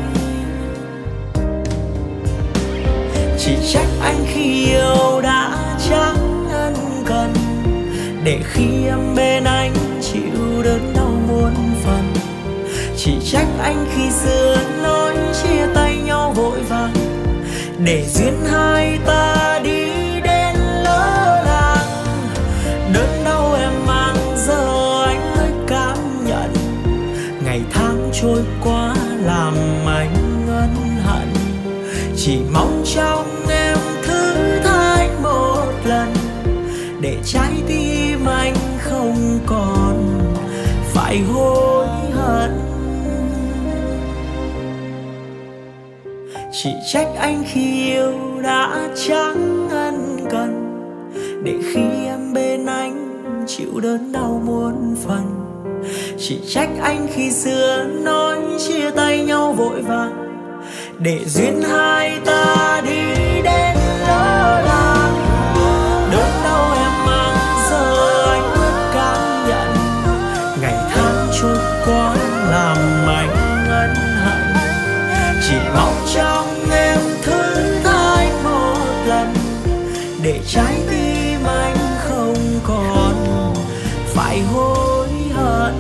Chỉ trách anh khi yêu đã chẳng ân cần, để khi em bên anh chịu đớn đau muôn phần. Chỉ trách anh khi xưa nói chia tay nhau vội vàng, để duyên hai ta đi đến lỡ làng. Đớn đau em mang giờ anh mới cảm nhận, ngày tháng trôi qua làm anh ân hận. Chỉ mong trong em thứ tha anh một lần, để trái tim anh không còn phải hối hận. Chỉ trách anh khi yêu đã chẳng ân cần, để khi em bên anh chịu đớn đau muôn phần. Chỉ trách anh khi xưa nói chia tay nhau vội vàng, để duyên hai ta đi đến lỡ làng. Đớn đau em mang giờ anh quyết cảm nhận, ngày tháng trôi qua làm anh ân hận. Chỉ mong trong em thứ tha một lần, để trái tim anh không còn phải hối hận.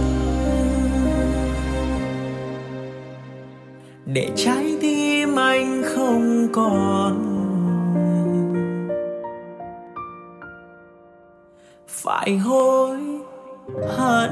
Để trái tim anh không còn phải hối hận.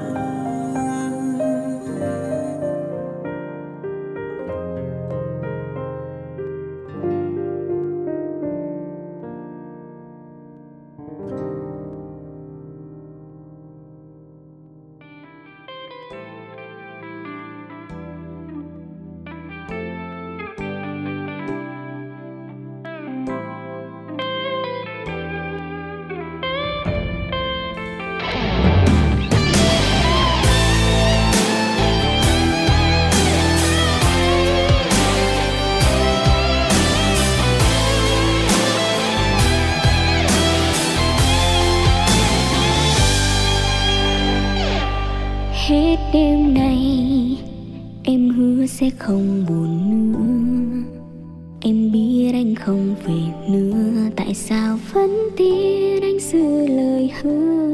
Hết đêm nay em hứa sẽ không buồn nữa. Em biết anh không về nữa, tại sao vẫn tin anh giữ lời hứa.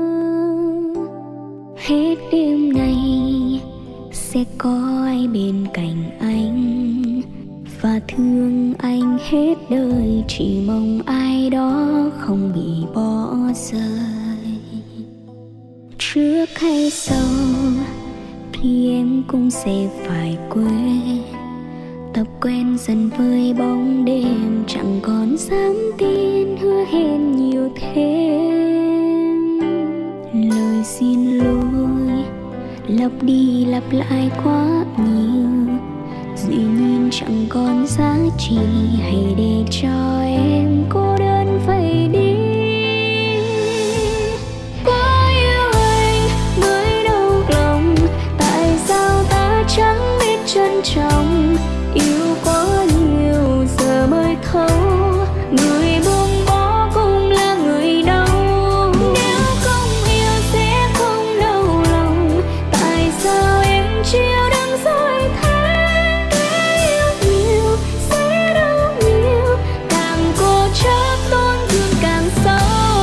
Hết đêm nay sẽ có ai bên cạnh anh, và thương anh hết đời, chỉ mong ai đó không bị bỏ rơi. Trước hay sau thì em cũng sẽ phải quên, tập quen dần với bóng đêm, chẳng còn dám tin hứa hẹn nhiều thêm. Lời xin lỗi lặp đi lặp lại quá nhiều, dĩ nhiên chẳng còn giá trị, hãy để cho em cô đơn vậy đi. Chẳng biết trân trọng, yêu quá nhiều giờ mới thấu, người buông bỏ cũng là người đau. Nếu không yêu sẽ không đau lòng, tại sao em chịu đựng rồi thế? Yêu nhiều sẽ đau nhiều, càng cố chấp tổn thương càng sâu.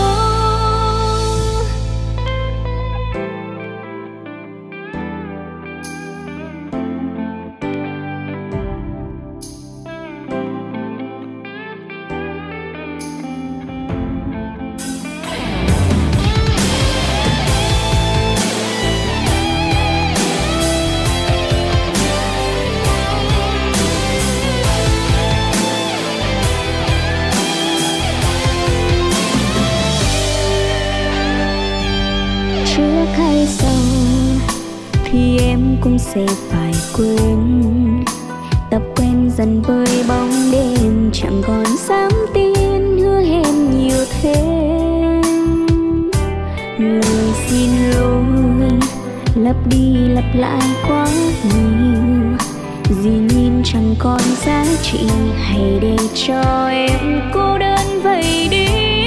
Hay sau thì em cũng sẽ phải quên, tập quen dần với bóng đêm, chẳng còn dám tin hứa hẹn nhiều thêm. Lời xin lỗi lặp đi lặp lại quá nhiều, dĩ nhiên chẳng còn giá trị, hãy để cho em cô đơn vậy đi.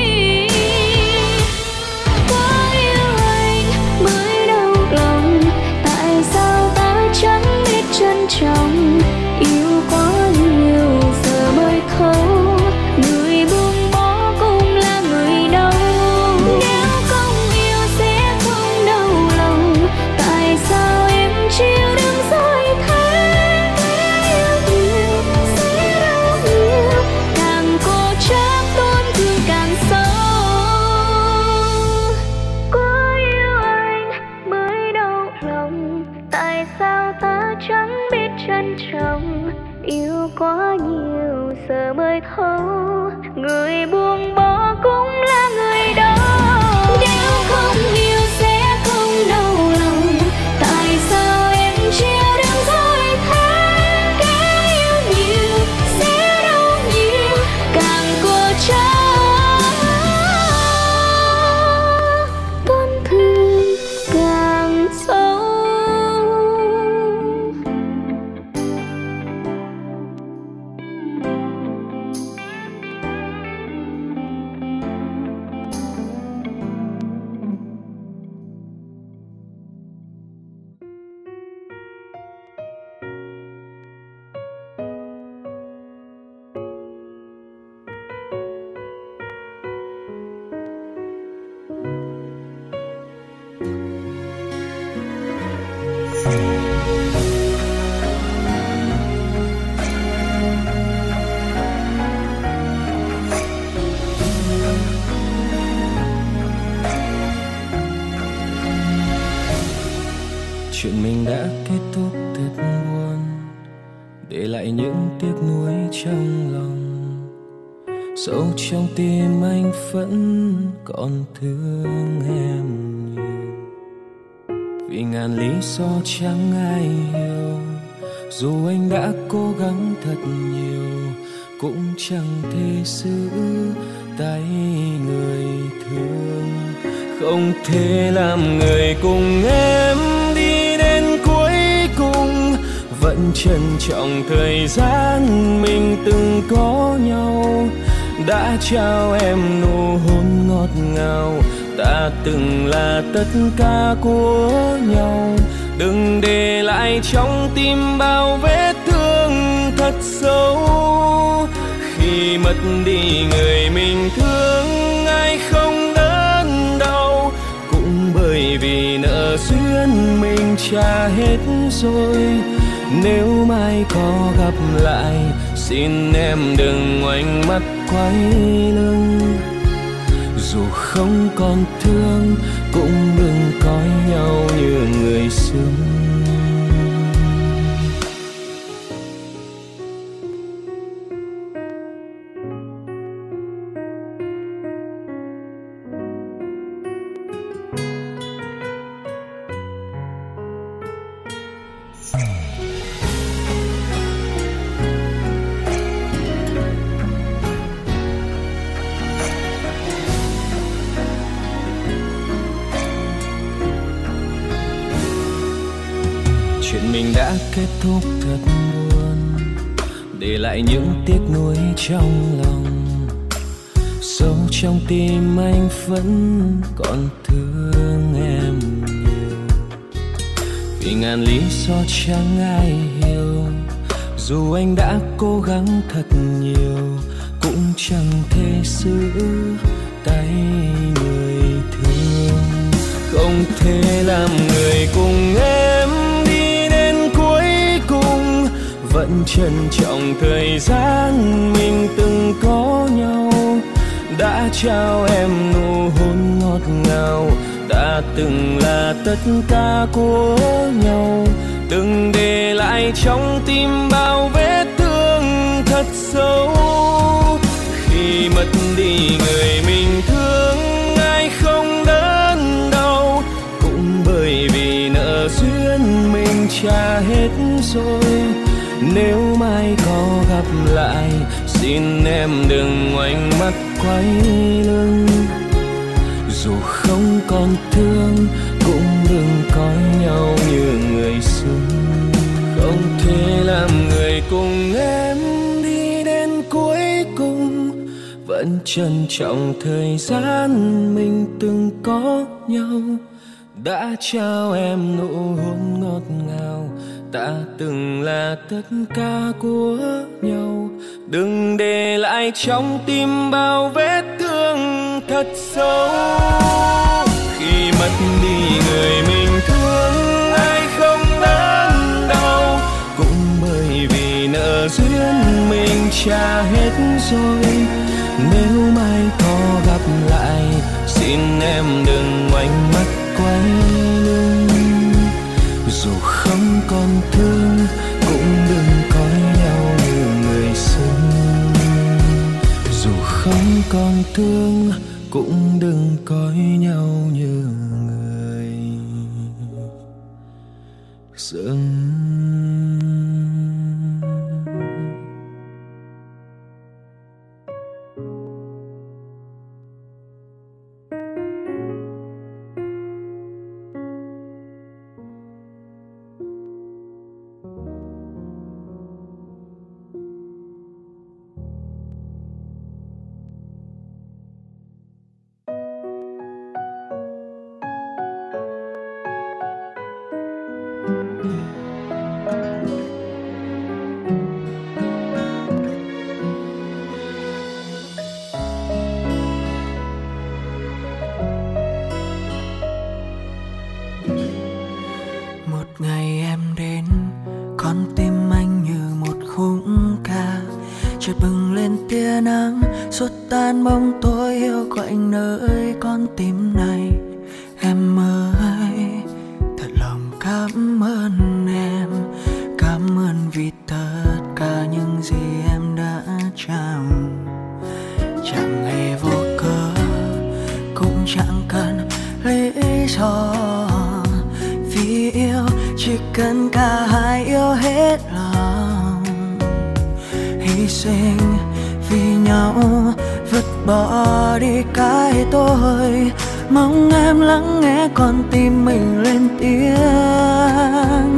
Chẳng biết trân trọng, yêu quá nhiều giờ mới thấu, người buông bỏ cũng là người đau. Nếu không yêu sẽ không đau lòng, tại sao em chịu đựng rồi thế? Yêu nhiều sẽ đau nhiều, càng cố chấp tổn thương càng sâu. Có yêu anh mới đau lòng, tại sao ta chẳng biết trân trọng, yêu quá nhiều giờ mới thấu, người buông bỏ cũng là người đau. Nếu không yêu sẽ không đau lòng, tại sao em chịu đựng rồi thế? Kẻ yêu nhiều sẽ Chuyện mình đã kết thúc thật buồn, để lại những tiếc nuối trong lòng. Sâu trong tim anh vẫn còn thương em nhiều, vì ngàn lý do chẳng ai hiểu. Dù anh đã cố gắng thật nhiều, cũng chẳng thể giữ tay người thương. Không thể làm người cùng em đi đến cuối cùng, vẫn trân trọng thời gian mình từng có nhau. Đã trao em nụ hôn ngọt ngào, ta từng là tất cả của nhau. Đừng để lại trong tim bao vết thương thật sâu. Khi mất đi người mình thương, ai không đớn đau, cũng bởi vì nợ duyên mình trả hết rồi. Nếu mai có gặp lại, xin em đừng ngoảnh mắt quay lưng. Dù không còn thương, cũng đừng coi nhau như người xưa. Chuyện mình đã kết thúc thật buồn, để lại những tiếc nuối trong lòng. Sâu trong tim anh vẫn còn thương em nhiều, vì ngàn lý do chẳng ai hiểu. Dù anh đã cố gắng thật nhiều, cũng chẳng thể giữ tay người thương. Không thể làm người cùng em vẫn trân trọng thời gian mình từng có nhau. Đã trao em nụ hôn ngọt ngào, ta từng là tất cả của nhau. Đừng để lại trong tim bao vết thương thật sâu. Khi mất đi người mình thương, ai không đớn đau, cũng bởi vì nợ duyên mình trả hết rồi. Nếu mai có gặp lại, xin em đừng ngoảnh mắt quay lưng. Dù không còn thương, cũng đừng coi nhau như người xưa. Không thể làm người cùng em đi đến cuối cùng, vẫn trân trọng thời gian mình từng có nhau. Đã trao em nụ hôn ngọt ngào, ta từng là tất cả của nhau. Đừng để lại trong tim bao vết thương thật sâu. Khi mất đi người mình thương, ai không đớn đau, cũng bởi vì nợ duyên mình trả hết rồi. Nếu mai có gặp lại, xin em đừng ngoảnh mắt quay lưng. Dù không còn thương, cũng đừng coi nhau như người xưa. Dù không còn thương, cũng đừng coi nhau như người xưa. chợt bừng lên tia nắng xua tan bóng tối hiu quạnh nơi con tim này. Em ơi thật lòng cao Cảm ơn em, cảm ơn vì tất cả những gì em đã trao. Chẳng hề vô cớ, cũng chẳng cần lý do. Vì yêu chỉ cần cả hai yêu hết lòng. Hy sinh vì nhau, vứt bỏ đi cái tôi. Mong em lắng nghe con tim mình lên tiếng.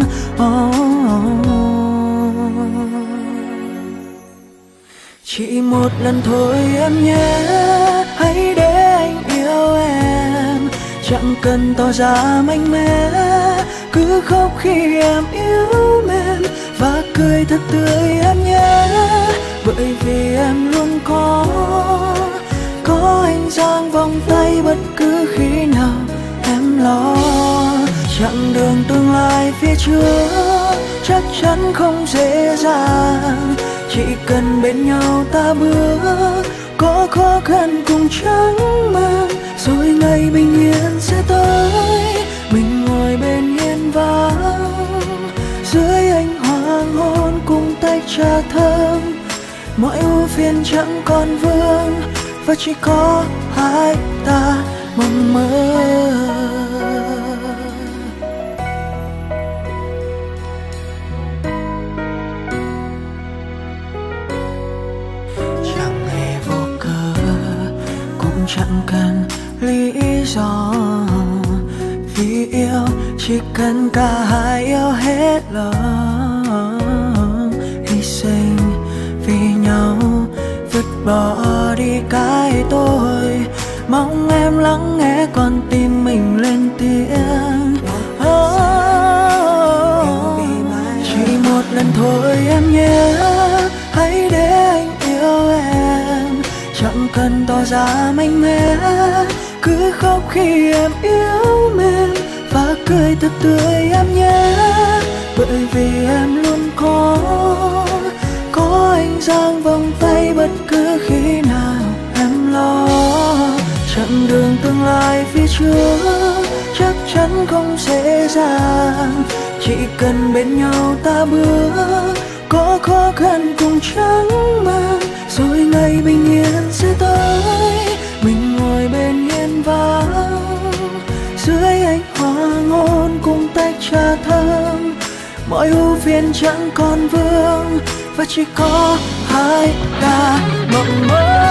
Chỉ một lần thôi em nhé, hãy để anh yêu em. Chẳng cần tỏ ra mạnh mẽ, cứ khóc khi em yếu mềm và cười thật tươi em nhé. Bởi vì em luôn có anh dang vòng tay bất cứ khi nào em lo. Chặng đường tương lai phía trước chắc chắn không dễ dàng. Chỉ cần bên nhau ta bước, có khó khăn cùng chẳng mang. Rồi ngày bình yên sẽ tới, mình ngồi bên hiên vắng. Dưới ánh hoàng hôn cùng tách trà thơm. Mọi ưu phiền chẳng còn vương, và chỉ có hai ta mong mơ. Chẳng hề vô cớ, cũng chẳng cần lý do. Vì yêu chỉ cần cả hai yêu hết lòng. Hy sinh vì nhau, vứt bỏ đi cái tôi. Mong em lắng nghe con tim mình lên tiếng. Chỉ một lần thôi em nhé, hãy để anh yêu em. Chẳng cần tỏ ra mạnh mẽ, cứ khóc khi em yếu mềm và cười thật tươi em nhé. Bởi vì em luôn có anh dang vòng tay bất cứ khi nào em lo. Chặng đường tương lai phía trước chắc chắn không dễ dàng. Chỉ cần bên nhau ta bước, có khó khăn cùng chẳng mang. Rồi ngày bình yên sẽ tới, mình ngồi bên hiên vắng. Dưới ánh hoàng hôn cùng tách trà thơm. Mọi ưu phiền chẳng còn vương, và chỉ có hai ta mộng mơ.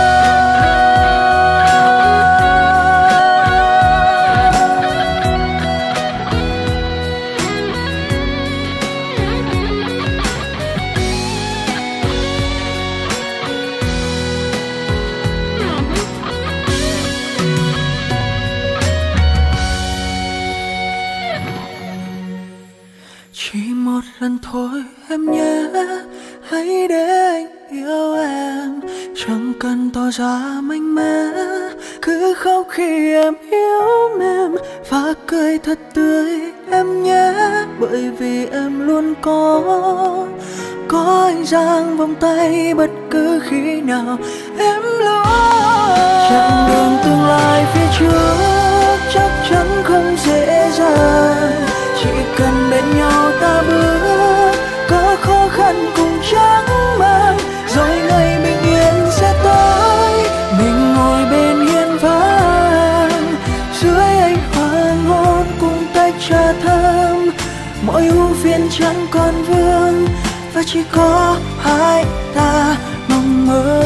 Chỉ một lần thôi em nhé, hãy để anh yêu em. Chẳng cần tỏ ra mạnh mẽ, cứ khóc khi em yếu mềm và cười thật tươi em nhé. Bởi vì em luôn có anh dang vòng tay bất cứ khi nào em lo. Chặng đường tương lai phía trước chắc chắn không dễ dàng. Chỉ cần bên nhau ta bước, có khó khăn cùng chẳng mang. Rồi ngày bình yên sẽ tới, mình ngồi bên hiên vắng. Dưới ánh hoàng hôn cùng tách trà thơm. Mọi ưu phiền chẳng còn vương, và chỉ có hai ta mong mơ.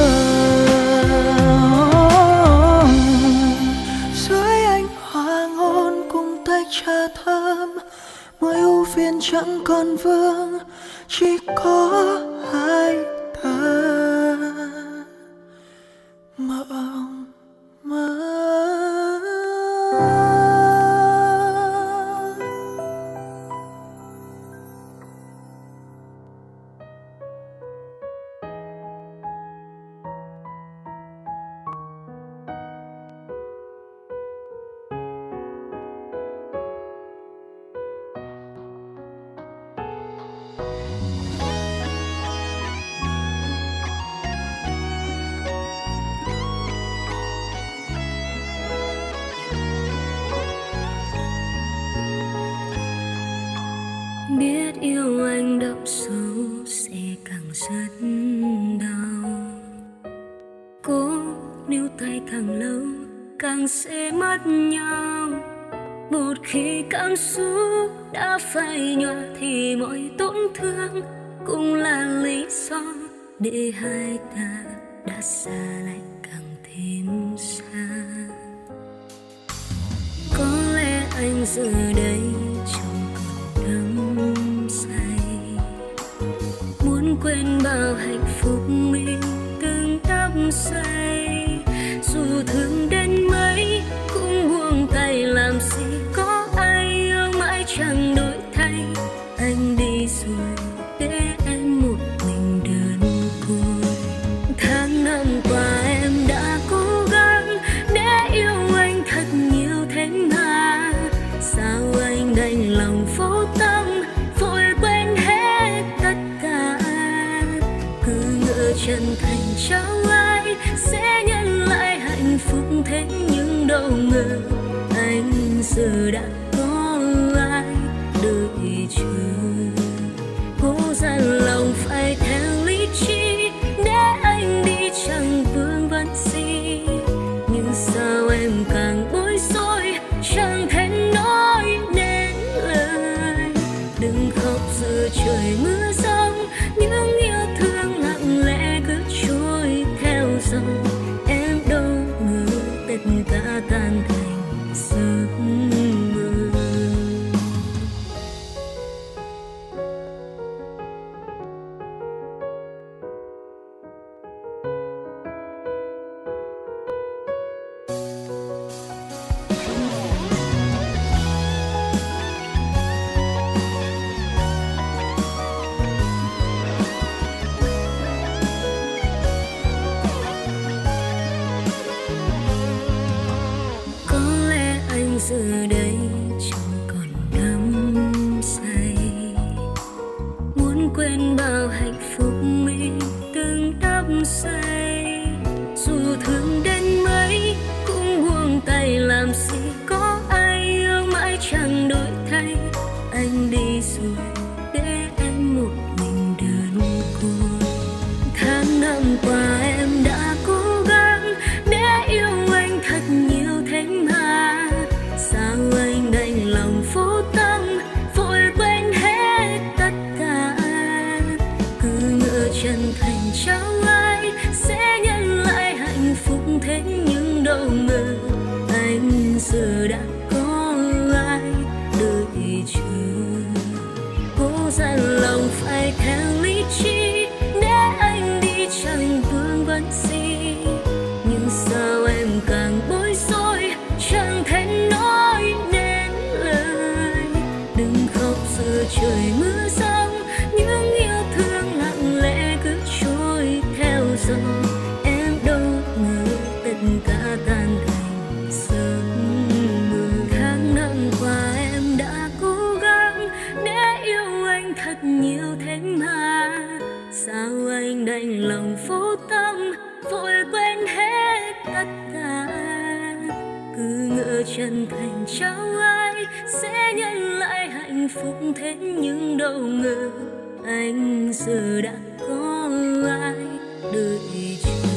Dưới ánh hoàng hôn cùng tách trà thơm. Mọi ưu phiền chẳng còn vương, chỉ có hai ta mộng mơ. Cố níu tay càng lâu càng sẽ mất nhau. Một khi cảm xúc đã phai nhòa thì mọi tổn thương cũng là lý do để hai ta đã xa lại càng thêm xa. Có lẽ anh giờ đây chẳng còn đắm say, muốn quên bao hạnh phúc mình từng đắm say. Dù thương đến mấy cũng buông tay, làm gì có ai yêu mãi chẳng đổi thay. Anh đi rồi để em một mình đơn côi. Tháng năm qua em đã cố gắng để yêu anh thật nhiều thế mà, sao anh đành lòng vô tâm vội quên hết tất cả. Cứ ngỡ chân thành trao ai sẽ nhận lại hạnh phúc, thế nhưng đâu ngờ anh giờ đã có ai đợi chờ. Cố dằn lòng phải theo lý trí để anh đi chẳng vương vấn gì, nhưng sao em càng bối rối chẳng thể nói nên lời. Đừng khóc giữa trời mưa giông, những yêu thương lặng lẽ cứ trôi theo dòng. Em đâu ngờ tất cả tan thành giấc mơ. Giờ đây chẳng còn đắm say, muốn quên bao hạnh phúc mình từng đắm say. Dù thương đến mấy cũng buông tay, làm gì có ai yêu mãi chẳng đổi thay. Anh đi rồi để em một mình đơn côi. Tháng năm qua em đã cố gắng để yêu anh thật nhiều thế mà, sao anh đành lòng vô tâm vội quên hết tất cả. Cứ ngỡ chân thành trao ai sẽ nhận lại hạnh phúc, thế nhưng đâu ngờ anh giờ đã có ai đợi chờ. Cố dằn lòng phải theo lý trí để anh đi chẳng vương vấn gì, nhưng sao em càng bối rối chẳng thể nói nên lời. Đừng khóc giữa trời mưa giông, những yêu thương lặng lẽ cứ trôi theo dòng. Em đâu ngờ tất cả tan thành giấc mơ. Tháng năm qua em đã cố gắng để yêu anh thật nhiều thế mà, sao anh đành lòng vô tâm vội quên hết tất cả. Cứ ngỡ chân thành trao ai sẽ nhận lại hạnh phúc, thế nhưng đâu ngờ anh giờ đã có ai đợi chờ.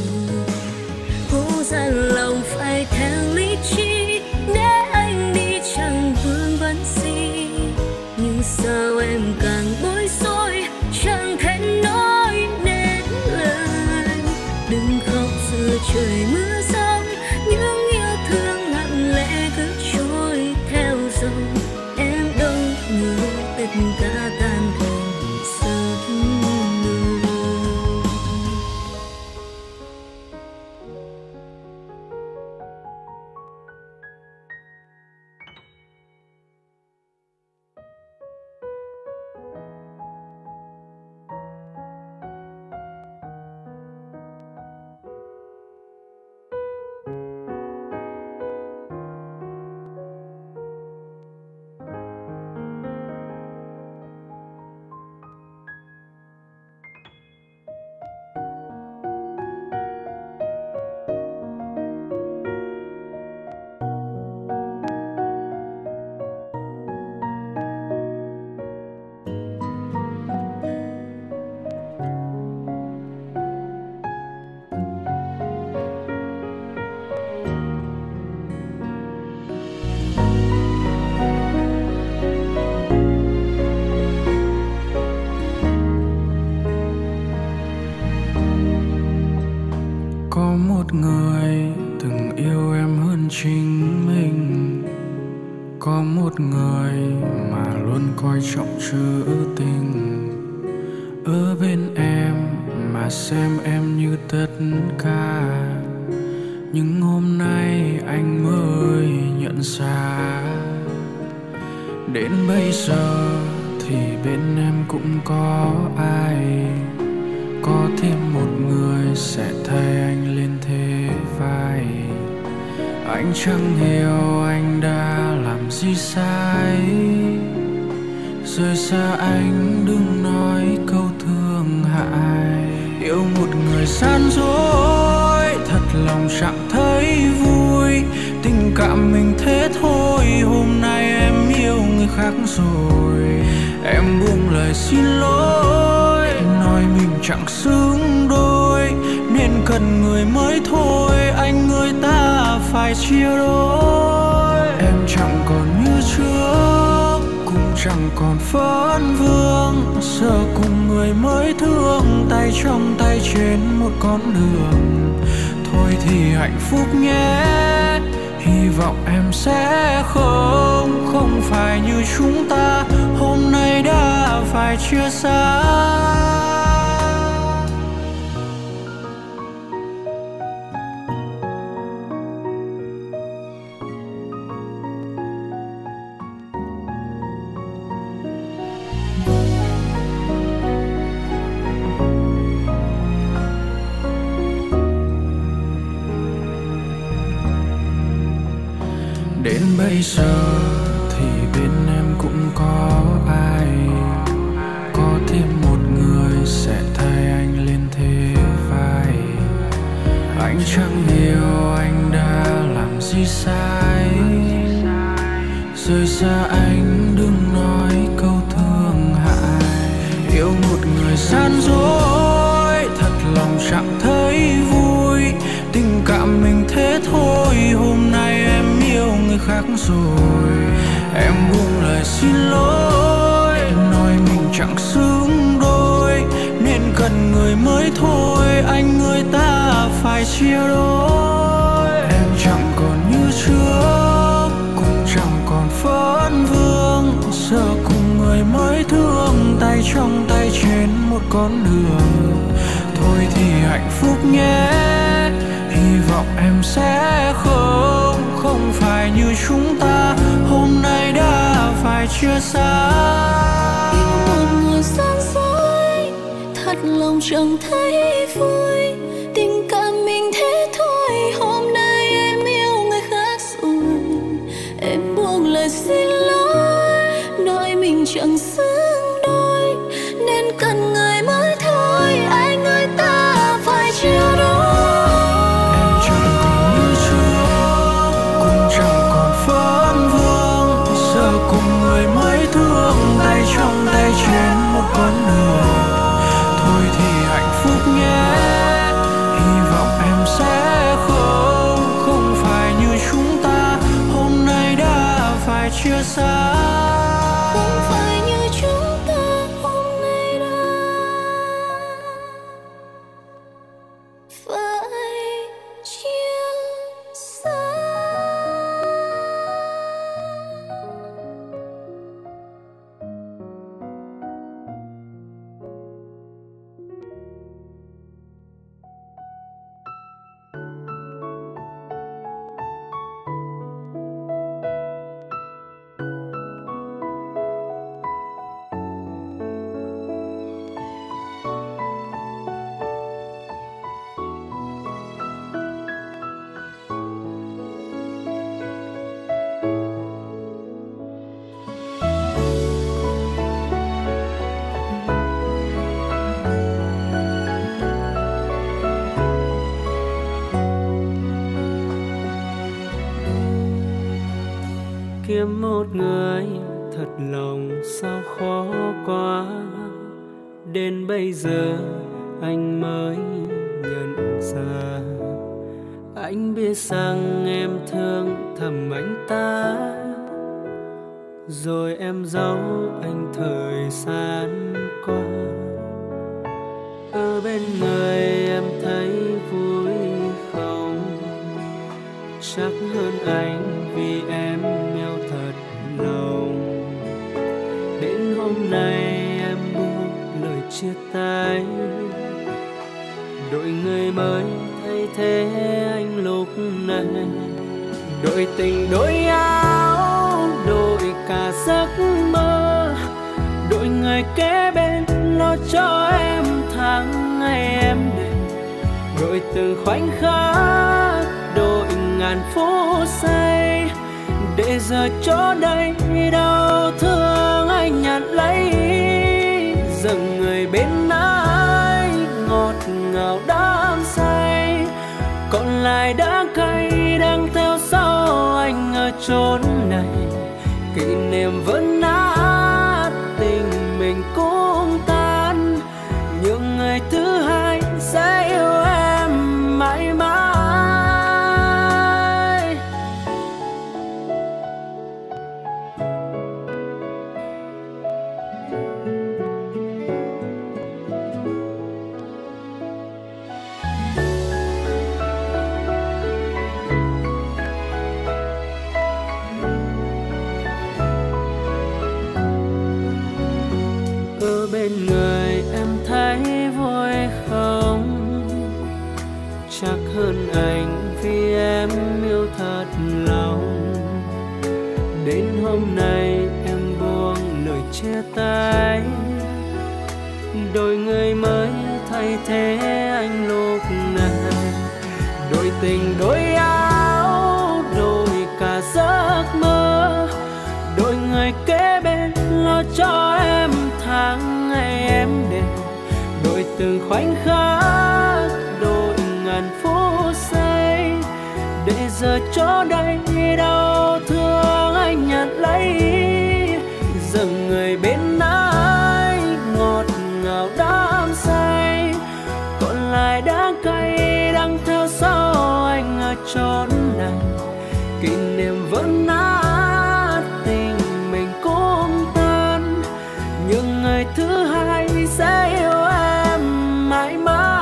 Cố dằn lòng phải theo lý trí để anh đi chẳng vương vấn gì, nhưng sao em càng bối rối chẳng thể nói nên lời. Đừng khóc giữa trời mưa giông, những yêu thương lặng lẽ cứ trôi theo dòng. Em đâu ngờ tất cả tan thành giấc mơ. Có một người từng yêu em hơn chính mình, có một người mà luôn coi trọng trữ tình. Ở bên em mà xem em như tất cả, nhưng hôm nay anh mới nhận ra, đến bây giờ thì bên em cũng có ai, có thêm một người sẽ thay anh lên thế vai. Anh chẳng hiểu anh đã làm gì sai, rời xa anh đừng nói câu thương hại. Yêu một người gian dối, thật lòng chẳng thấy vui. Tình cảm mình thế thôi, hôm nay em yêu người khác rồi. Em buông lời xin lỗi, nói mình chẳng xứng đôi, nên cần người mới thôi, anh người ta phải chia đôi. Em chẳng còn như trước, cũng chẳng còn phấn vương, giờ cùng người mới thương, tay trong tay trên một con đường. Thôi thì hạnh phúc nhé, hy vọng em sẽ không phải như chúng ta hôm nay đã phải chia xa. Đến bây giờ thì bên em cũng có ai, có thêm một người sẽ thay anh lên thế vai. Anh chẳng hiểu anh đã làm gì sai, rời xa anh đừng nói câu thương hại. Yêu một người gian dối, thật lòng chẳng thấy vui. Tình cảm mình thế thôi, hôm nay em yêu người khác rồi. Em buông lời xin lỗi, nói mình chẳng xứng đôi, nên cần người mới thôi, anh người ta phải chia đôi. Em chẳng còn như trước, cũng chẳng còn phấn vương, giờ cùng người mới thương, tay trong tay trên một con đường. Thôi thì hạnh phúc nhé, hy vọng em sẽ không phải như chúng ta hôm nay đã phải chia xa. Yêu một người gian dối, thật lòng chẳng thấy vui. Tình cảm mình thế thôi, hôm nay em yêu người khác rồi. Em buông lời xin lỗi, nói mình chẳng xứng đôi, nên cần người mới thôi, anh người ta phải chia đôi. Tay trong tay trên một con đường. Thôi thì hạnh phúc nhé, hy vọng em sẽ không phải như chúng ta hôm nay đã phải chia xa. Không phải như chúng ta hôm nay đã phải chia xa. Kiếm một người thật lòng sao khó quá, đến bây giờ anh mới nhận ra. Anh biết rằng em thương thầm anh ta, rồi em giấu anh thời gian qua. Ở bên người em thấy vui chắc hơn anh vì em yêu thật lòng. Đến hôm nay em buông lời chia tay, đổi người mới thay thế anh lúc này. Đổi tình đổi áo, đổi cả giấc mơ, đổi người kế bên lo cho em tháng ngày em đêm. Đổi từng khoảnh khắc, đổi ngàn phút giây, để giờ chỗ đây đau thương anh nhận lấy. Dừng người bên anh ngọt ngào đắm say, còn lại đã cay đang theo sau anh ở chốn này. Kỷ niệm vẫn nát, tình mình cũng tan, nhưng người thứ hai sẽ yêu em mãi mãi. Ở bên người em thấy vui không? Chắc hơn anh vì em yêu thật lòng. Đến hôm nay em buông lời chia tay, đổi người mới thay thế anh lúc này. Đổi tình đổi áo, đổi cả giấc mơ, đổi người kế bên lo cho em tháng ngày em đêm. Đổi từng khoảnh khắc, đổi ngàn phút giây, để giờ chỗ đây đau thương anh nhận lấy. Dừng người bên anh ngọt ngào đắm say, còn lại đã cay đang theo sau anh ở chốn này. Kỷ niệm vẫn nát, tình mình cũng tan, nhưng người thứ hai sẽ yêu em mãi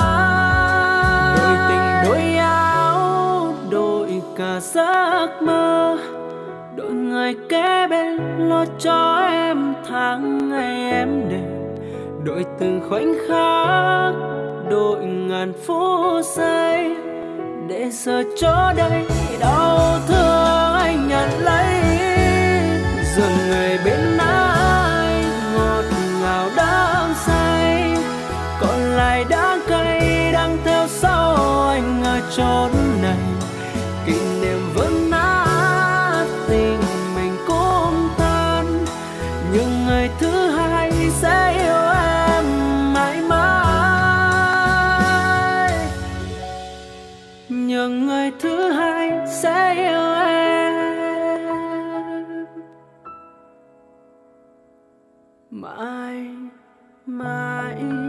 mãi. Đổi tình đổi áo, đổi cả giấc mơ, đổi người kế bên lo cho em tháng ngày em đêm. Đổi từng khoảnh khắc, đổi ngàn phút giây, để giờ chỗ đây đau thương anh nhận lấy. Dừng người bên anh ngọt ngào đắm say, còn lại đã cay đang theo sau anh ở chốn này. Kỷ niệm vẫn nát, tình mình cũng tan, nhưng người thứ hai sẽ yêu em mãi mãi. Nhưng người thứ hai sẽ yêu em mãi mãi.